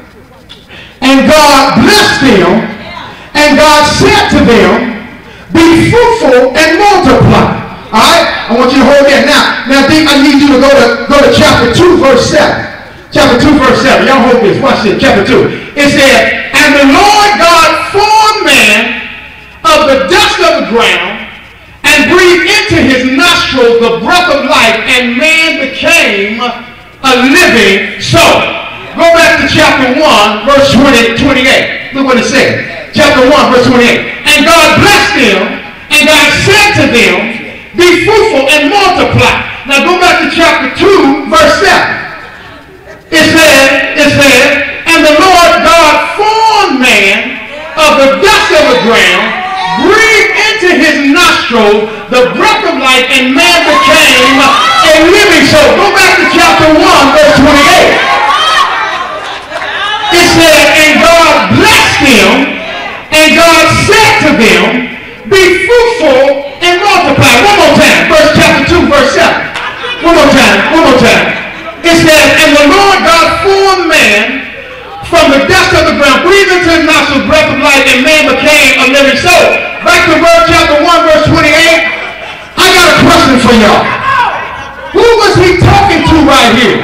And God blessed them, and God said to them, be fruitful and multiply. All right, I want you to hold that. Now, I need you to go to chapter 2, verse 7. Chapter 2, verse 7. Y'all hold this. Watch this. Chapter 2. It said, and the Lord God formed man of the dust of the ground and breathed into his nostrils the breath of life, and man became a living soul. Go back to chapter 1, verse 28. Look what it says. Chapter 1, verse 28. And God blessed them, and God said to them, be fruitful and multiply. Now go back to chapter 2, verse 7. It said, and the Lord God formed man of the dust of the ground, breathed into his nostrils the breath of life, and man became a living soul. Go back to chapter 1, verse 28. It said, and God blessed them, and God said to them, be fruitful and multiply. One more time. Chapter 2, verse 7. One more time. It says, and the Lord God formed man from the dust of the ground, breathed into his nostrils breath of life, and man became a living soul. Back to chapter 1, verse 28. I got a question for y'all. Who was he talking to right here?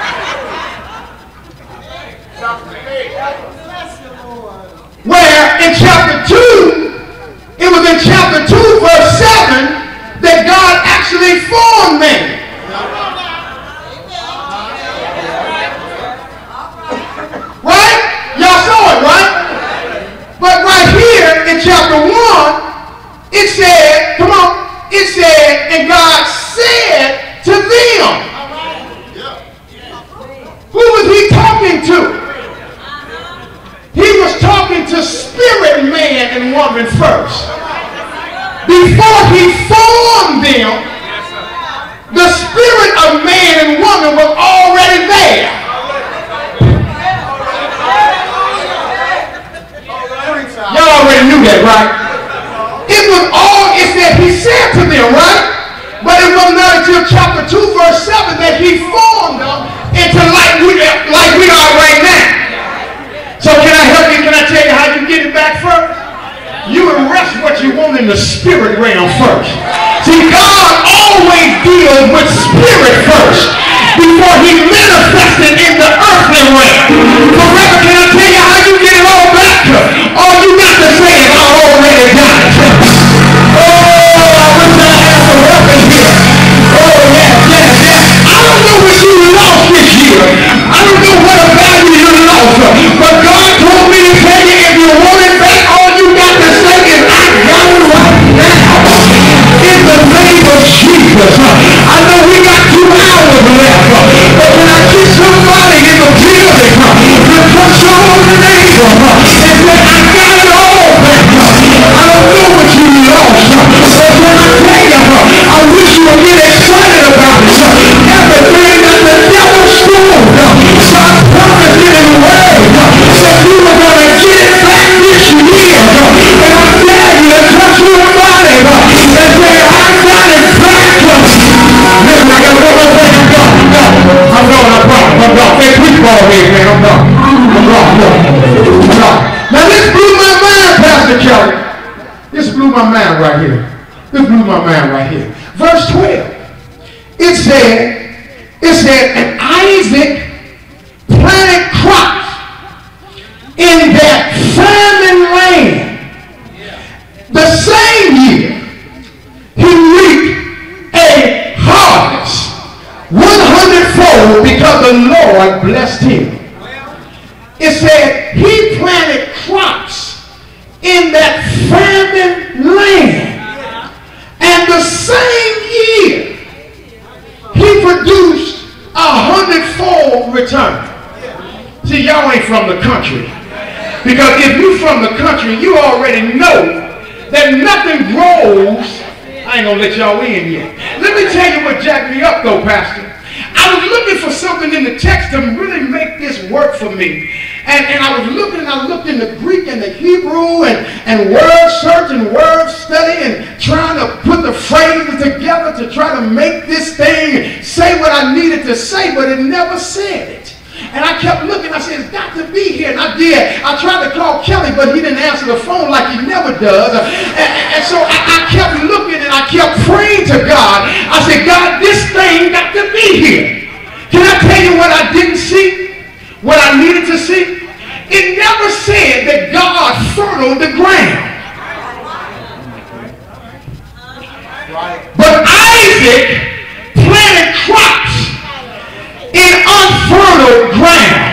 Where in chapter 2, it was in chapter 2, verse 7, that God actually formed man. Right? Y'all saw it, right? But right here in chapter 1, it said, come on, it said, and God said to them. Who was he talking to? He was talking to spirit man and woman first. Before he formed them, the spirit of man and woman was already there. Y'all already knew that, right? It said he said to them, right? But it was not until chapter 2, verse 7 that he formed them into like we are right now. So can I help you? Can I tell you how you get it back first? You arrest what you want in the spirit realm first. See, God always deals with spirit first before he manifests it in the earthly realm. So, Reverend, can I tell you how you get it all back? All you got to say is, I already got it. Oh, I wish I had some help in here. Oh, yes. I don't know what you lost this year. I don't know what value you lost. But God told me to tell you, if you want it back, all you got to say is, I got it right now. In the name of Jesus. I know we got 2 hours left. But can I get somebody in the building to put your my mind right here. This blew my mind right here. Verse 12. It said, and Isaac planted crops in that famine land. The same year, he reaped a harvest 100-fold because the Lord blessed him. It said he planted crops in that famine land. And the same year, he produced 100-fold return. See, y'all ain't from the country. Because if you're from the country, you already know that nothing grows. I ain't gonna let y'all in yet. Let me tell you what jacked me up though, Pastor. I was looking for something in the text to really make this work for me. And I was looking, and I looked in the Greek and the Hebrew and word search and word study and trying to put the phrases together to try to make this thing say what I needed to say, but it never said it. And I kept looking. I said, it's got to be here. And I did. I tried to call Kelly, but he didn't answer the phone like he never does. And so I kept looking and I kept praying to God. I said, God, this thing got to be here. Can I tell you what I didn't see? What I needed to see? It never said that God fertiled the ground. But Isaac planted crops in unfertile ground.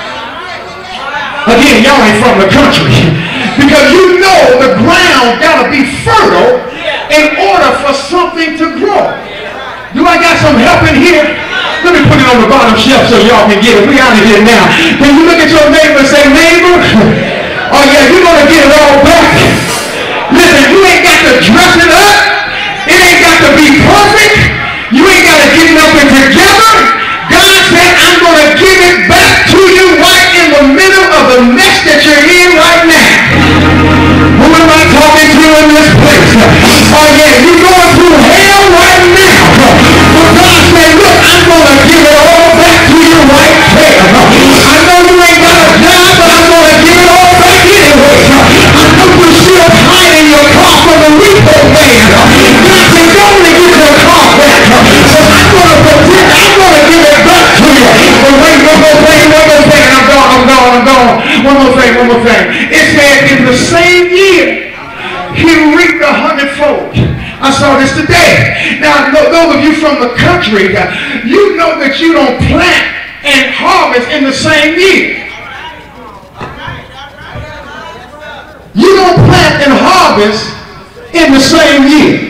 Again, y'all ain't from the country. Because you know the ground gotta be fertile in order for something to grow. Do I got some help in here? Let me put it on the bottom shelf so y'all can get it. We out of here now. Can you look at your neighbor and say, neighbor? Oh yeah, you're gonna get it all back. Listen, you ain't got to dress it up. It ain't got to be perfect. You ain't got to get nothing together. God said, I'm going to give it back to you right in the middle of the mess that you're in right now. Who am I talking to in this place? Oh yeah, you're going through hell right now. But God said, look, I'm going to give it all back to you right there. I know you ain't got a job, but I'm going to give it all back anyway. I know you're still hiding your car from the repo man. God said, go and get your car back. So I'm going to protect, I'm going to give it back to you. But wait, one more thing, and I'm gone. One more thing. It said in the same year, he reaped 100-fold. I saw this today. Now, those of you from the country, you know that you don't plant and harvest in the same year. You don't plant and harvest in the same year.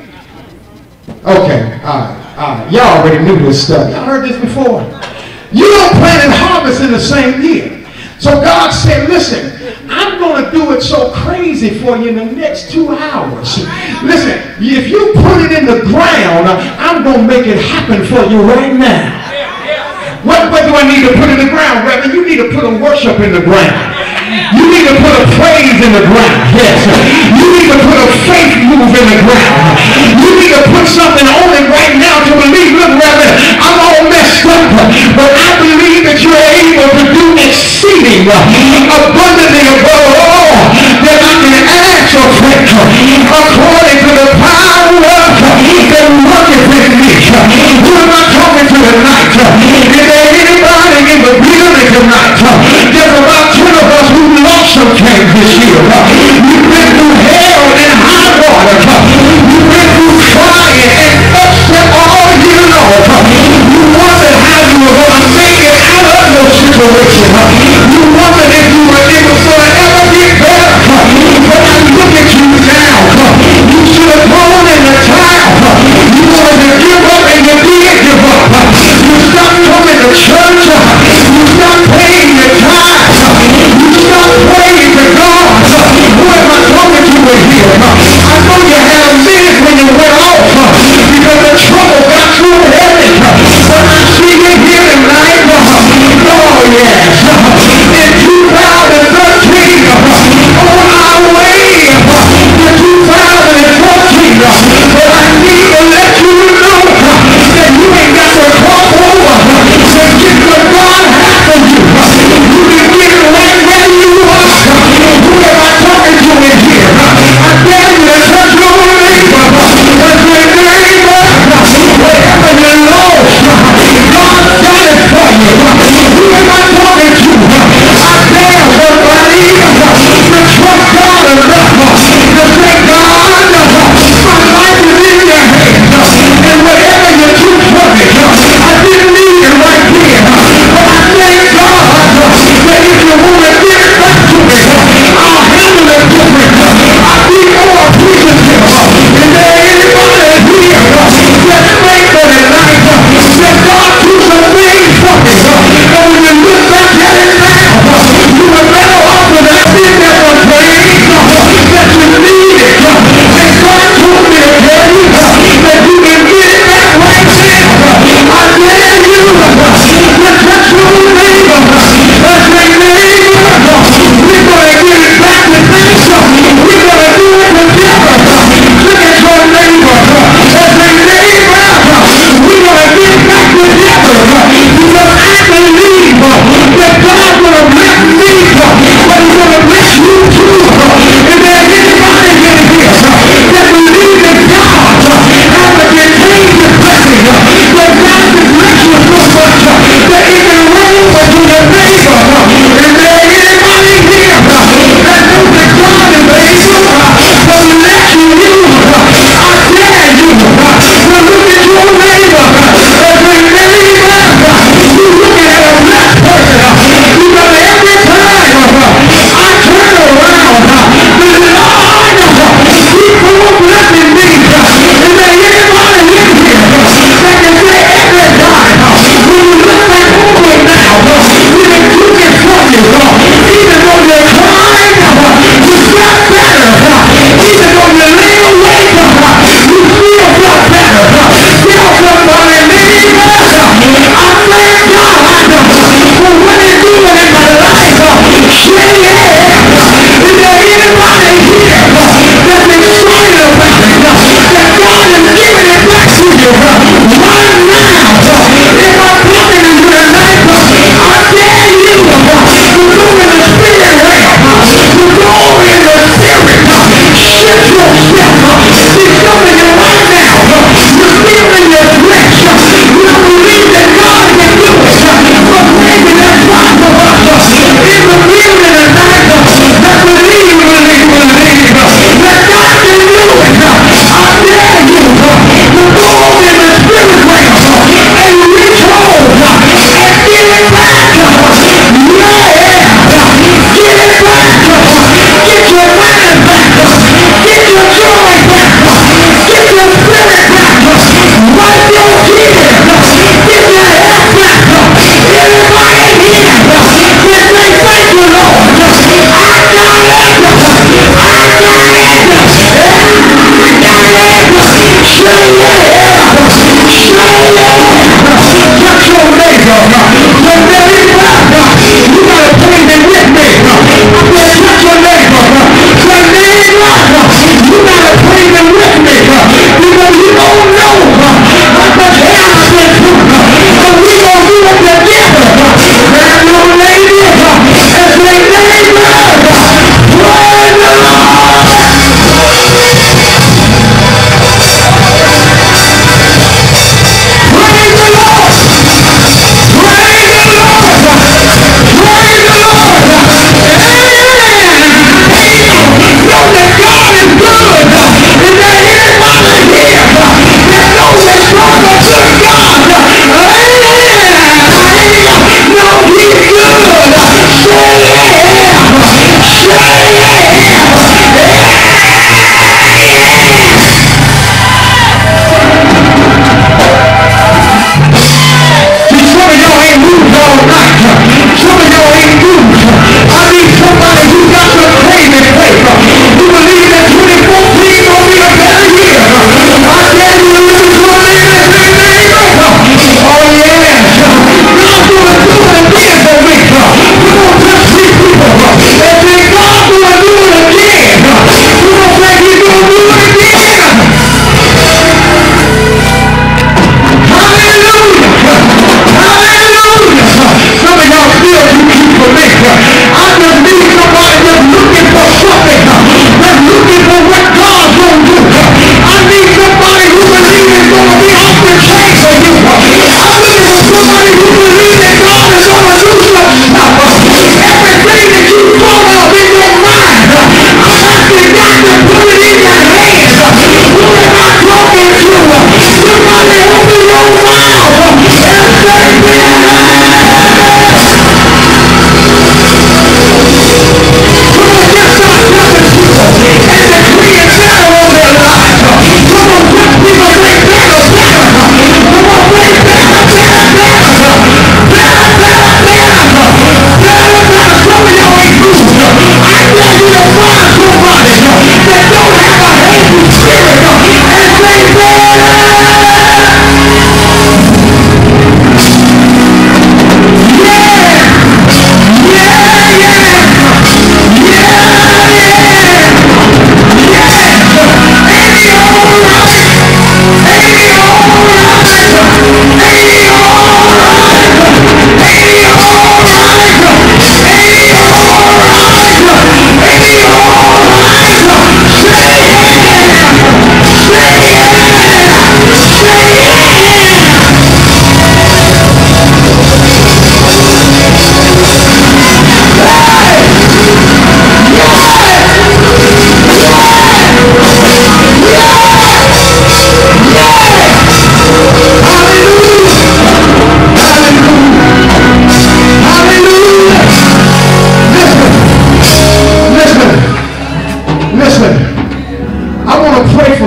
Okay, all right. Y'all already knew this stuff. Y'all heard this before. You don't plant and harvest in the same year. So God said, listen, I'm going to do it so crazy for you in the next 2 hours. Listen, if you put it in the ground, I'm going to make it happen for you right now. What do I need to put in the ground, Reverend? You need to put a worship in the ground. You need to put a praise in the ground. Yes. You need to put a faith move in the ground. You need to put something on it right now to believe. Look, Reverend, I'm all messed up, but I believe that you're able to do exceeding abundantly above all that I can ask or think, according to the power that worketh in me. Who am I talking to tonight? Is there anybody in the building tonight? There's about 10 of us who lost some change this year. You've been through hell and high water. You've been through crying and upset all year long. You wondered how you were going to make it out of your situation. You wondered if it was going to ever get better. But I look at you now. You should have thrown in the towel. You wanted to give up and you did give up. You stopped coming to church. You stopped paying your tithes. You stopped praying to God.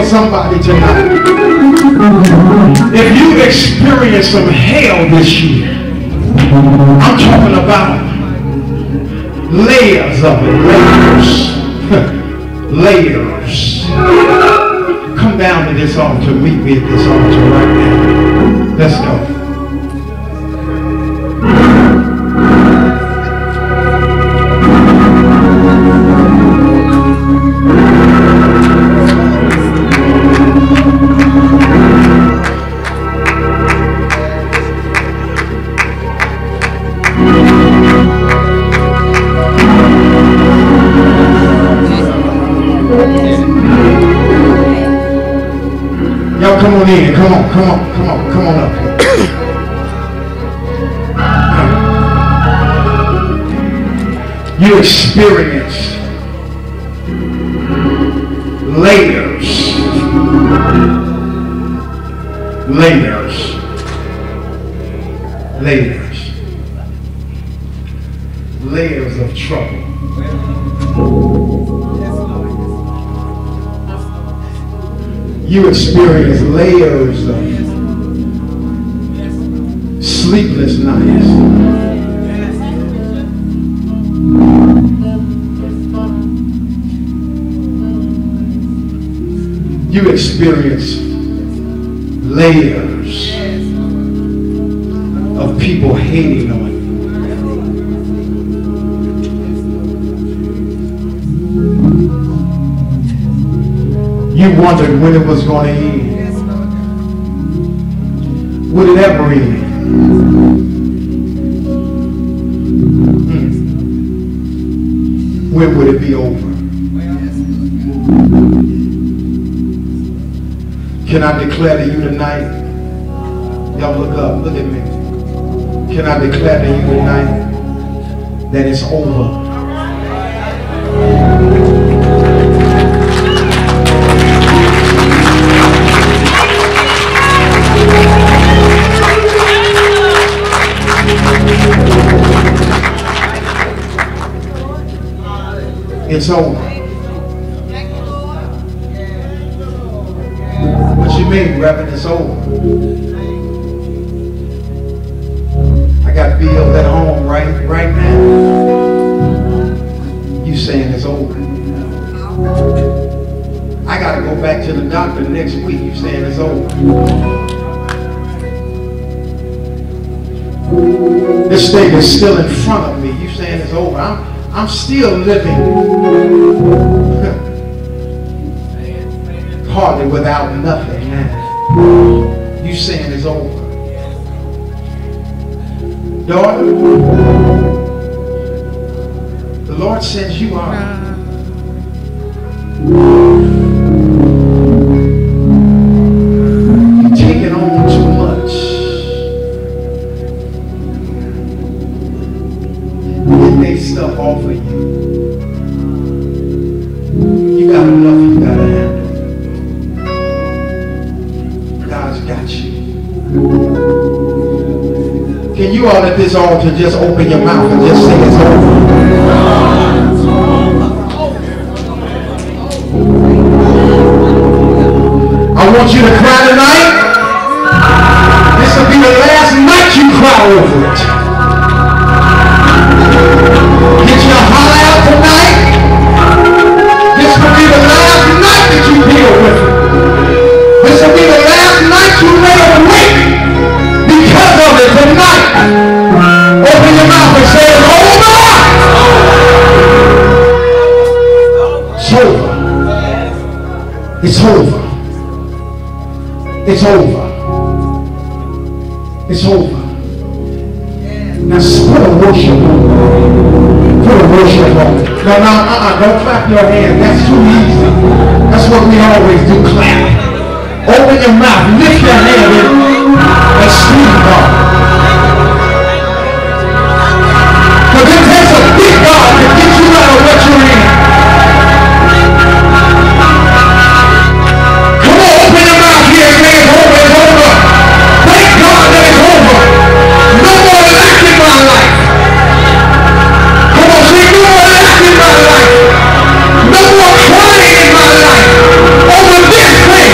somebody tonight. If you experience some hell this year, I'm talking about layers of it, layers. Come down to this altar, meet me at this altar right now. Let's go. Come on in, come on up here. You experience layers of trouble. You experience layers of sleepless nights. You experience layers of people hating on you. You wondered when it was going to end. Would it ever end? When would it be over? Can I declare to you tonight? Y'all look up, look at me. Can I declare to you tonight that it's over? It's over. What you mean, Reverend? It's over. I got bills at home right now. You saying it's over. I got to go back to the doctor next week. You saying it's over. This thing is still in front of me. You saying it's over. I'm still living hardly without nothing now. You saying it's over. Daughter, the Lord sends you out. You're taking on too much. Stuff off of you. You got enough you gotta handle. God's got you. Can you all at this altar just open your mouth and just say it's over? I want you to cry tonight. This will be the last night you cry over it. Get your holler out tonight. This will be the last night that you deal with it. This will be the last night you lay awake because of it tonight. Open your mouth and say it's over. It's over. It's over. It's over. It's over. Now put a worship on. Put a worship on. No, don't clap your hands. That's too easy. That's what we always do, clap. Open your mouth, lift your hand and scream God. Because it takes a big God to get you out of what you're in. Come on, open your mouth here and say it's over, it's over. Thank God that it's over. No more lack in my life. Come on, say no more lack in my life. No more crying in my life over this thing.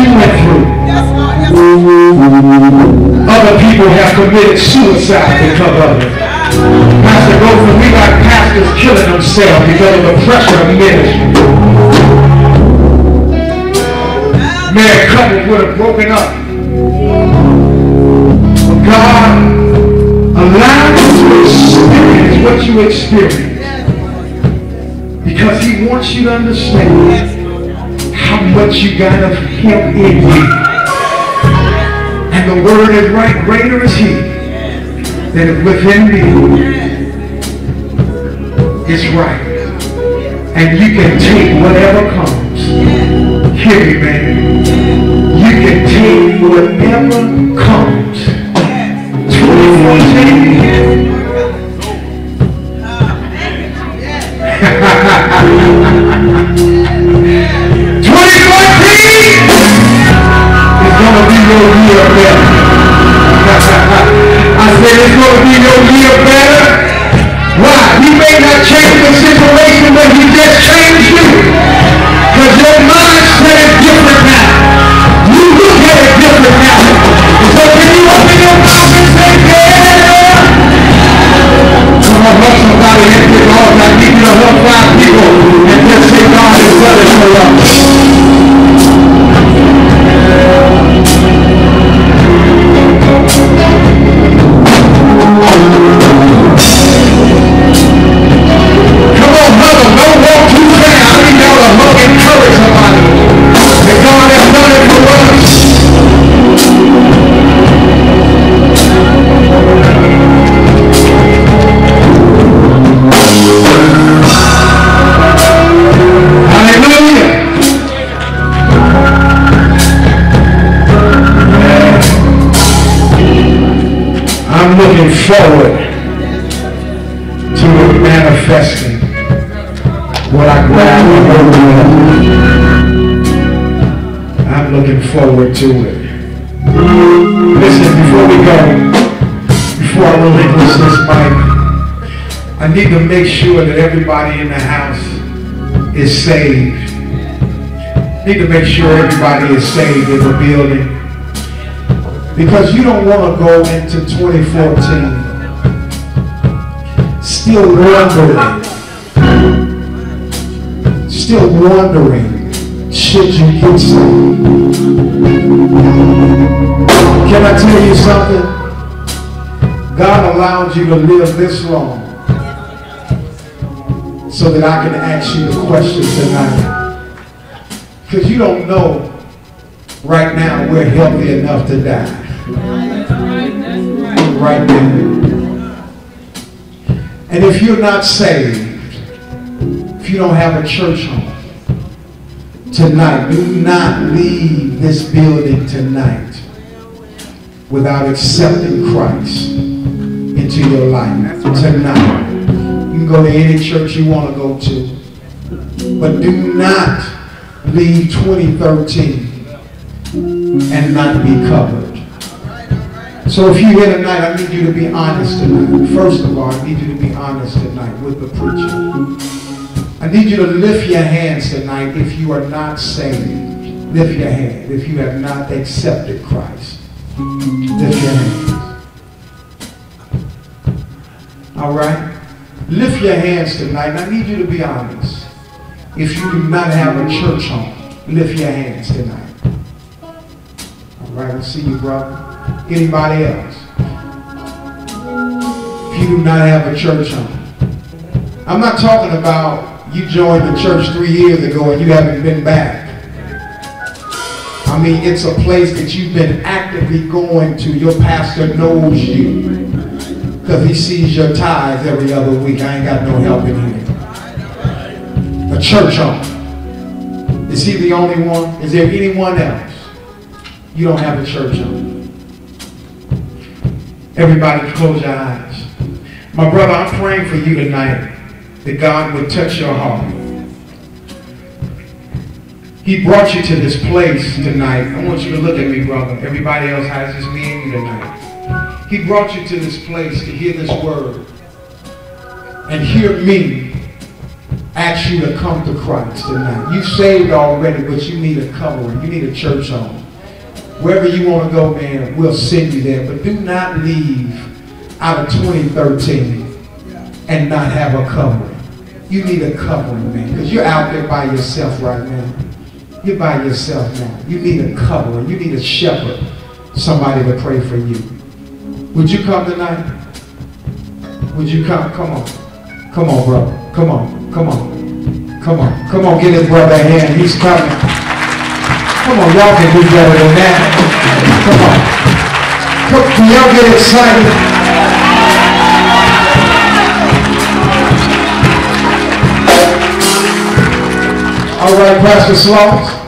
you went through. Other people have committed suicide because of it. Pastor Goldman, we got pastors killing themselves because of the pressure of ministry. Married couples would have broken up. But God allowed you to experience what you experienced because He wants you to understand how much you got of Him in you. And the word is right, greater is He that is within me. It's right. And you can take whatever comes. Hear me, man. You can take whatever comes. 2014. 2014 is going to be your year better. I said it's going to be your year better. Why? He may not change the situation, but He just changed you. Because your mindset is different now. You look at it different now. So can you open your mouth and say, yeah? Come on, hug somebody and say, God, I need you to hug 5 people and just say, God is better for us. Come on, hug them. Don't walk too fast. I need y'all to hug and encourage somebody. And God has done it for us. Hallelujah. I'm looking forward to manifesting what I grabbed and hold on. I'm looking forward to it. Listen, before we go, before I relinquish this mic, I need to make sure that everybody in the house is saved. I need to make sure everybody is saved in the building. Because you don't want to go into 2014 still wondering, should you get saved? Can I tell you something? God allowed you to live this long so that I can ask you the question tonight. Because you don't know right now we're healthy enough to die. Right now. And if you're not saved, if you don't have a church home, tonight, do not leave this building tonight without accepting Christ into your life. Tonight. You can go to any church you want to go to, but do not leave 2013 and not be covered. So if you're here tonight, I need you to be honest tonight. First of all, I need you to be honest tonight with the preacher. I need you to lift your hands tonight if you are not saved. Lift your hand if you have not accepted Christ. Lift your hands. All right? Lift your hands tonight. I need you to be honest. If you do not have a church home, lift your hands tonight. All right, I see you, brother. Anybody else? If you do not have a church home. I'm not talking about you joined the church 3 years ago and you haven't been back. I mean, it's a place that you've been actively going to. Your pastor knows you because he sees your tithes every other week. I ain't got no help in here. A church home. Is he the only one? Is there anyone else? You don't have a church home. Everybody close your eyes. My brother, I'm praying for you tonight that God would touch your heart. He brought you to this place tonight. I want you to look at me, brother. Everybody else has just me and you tonight. He brought you to this place to hear this word and hear me ask you to come to Christ tonight. You saved already, but you need a covering. You need a church home. Wherever you want to go, man, we'll send you there. But do not leave out of 2013 and not have a covering. You need a covering, man, because you're out there by yourself right now. You're by yourself now. You need a covering. You need a shepherd, somebody to pray for you. Would you come tonight? Would you come? Come on. Come on, brother. Come on. Come on. Come on. Come on, get his brother a hand. He's coming. Come on, y'all can do better than that. Come on. Can y'all get excited? All right, Pastor Sloss.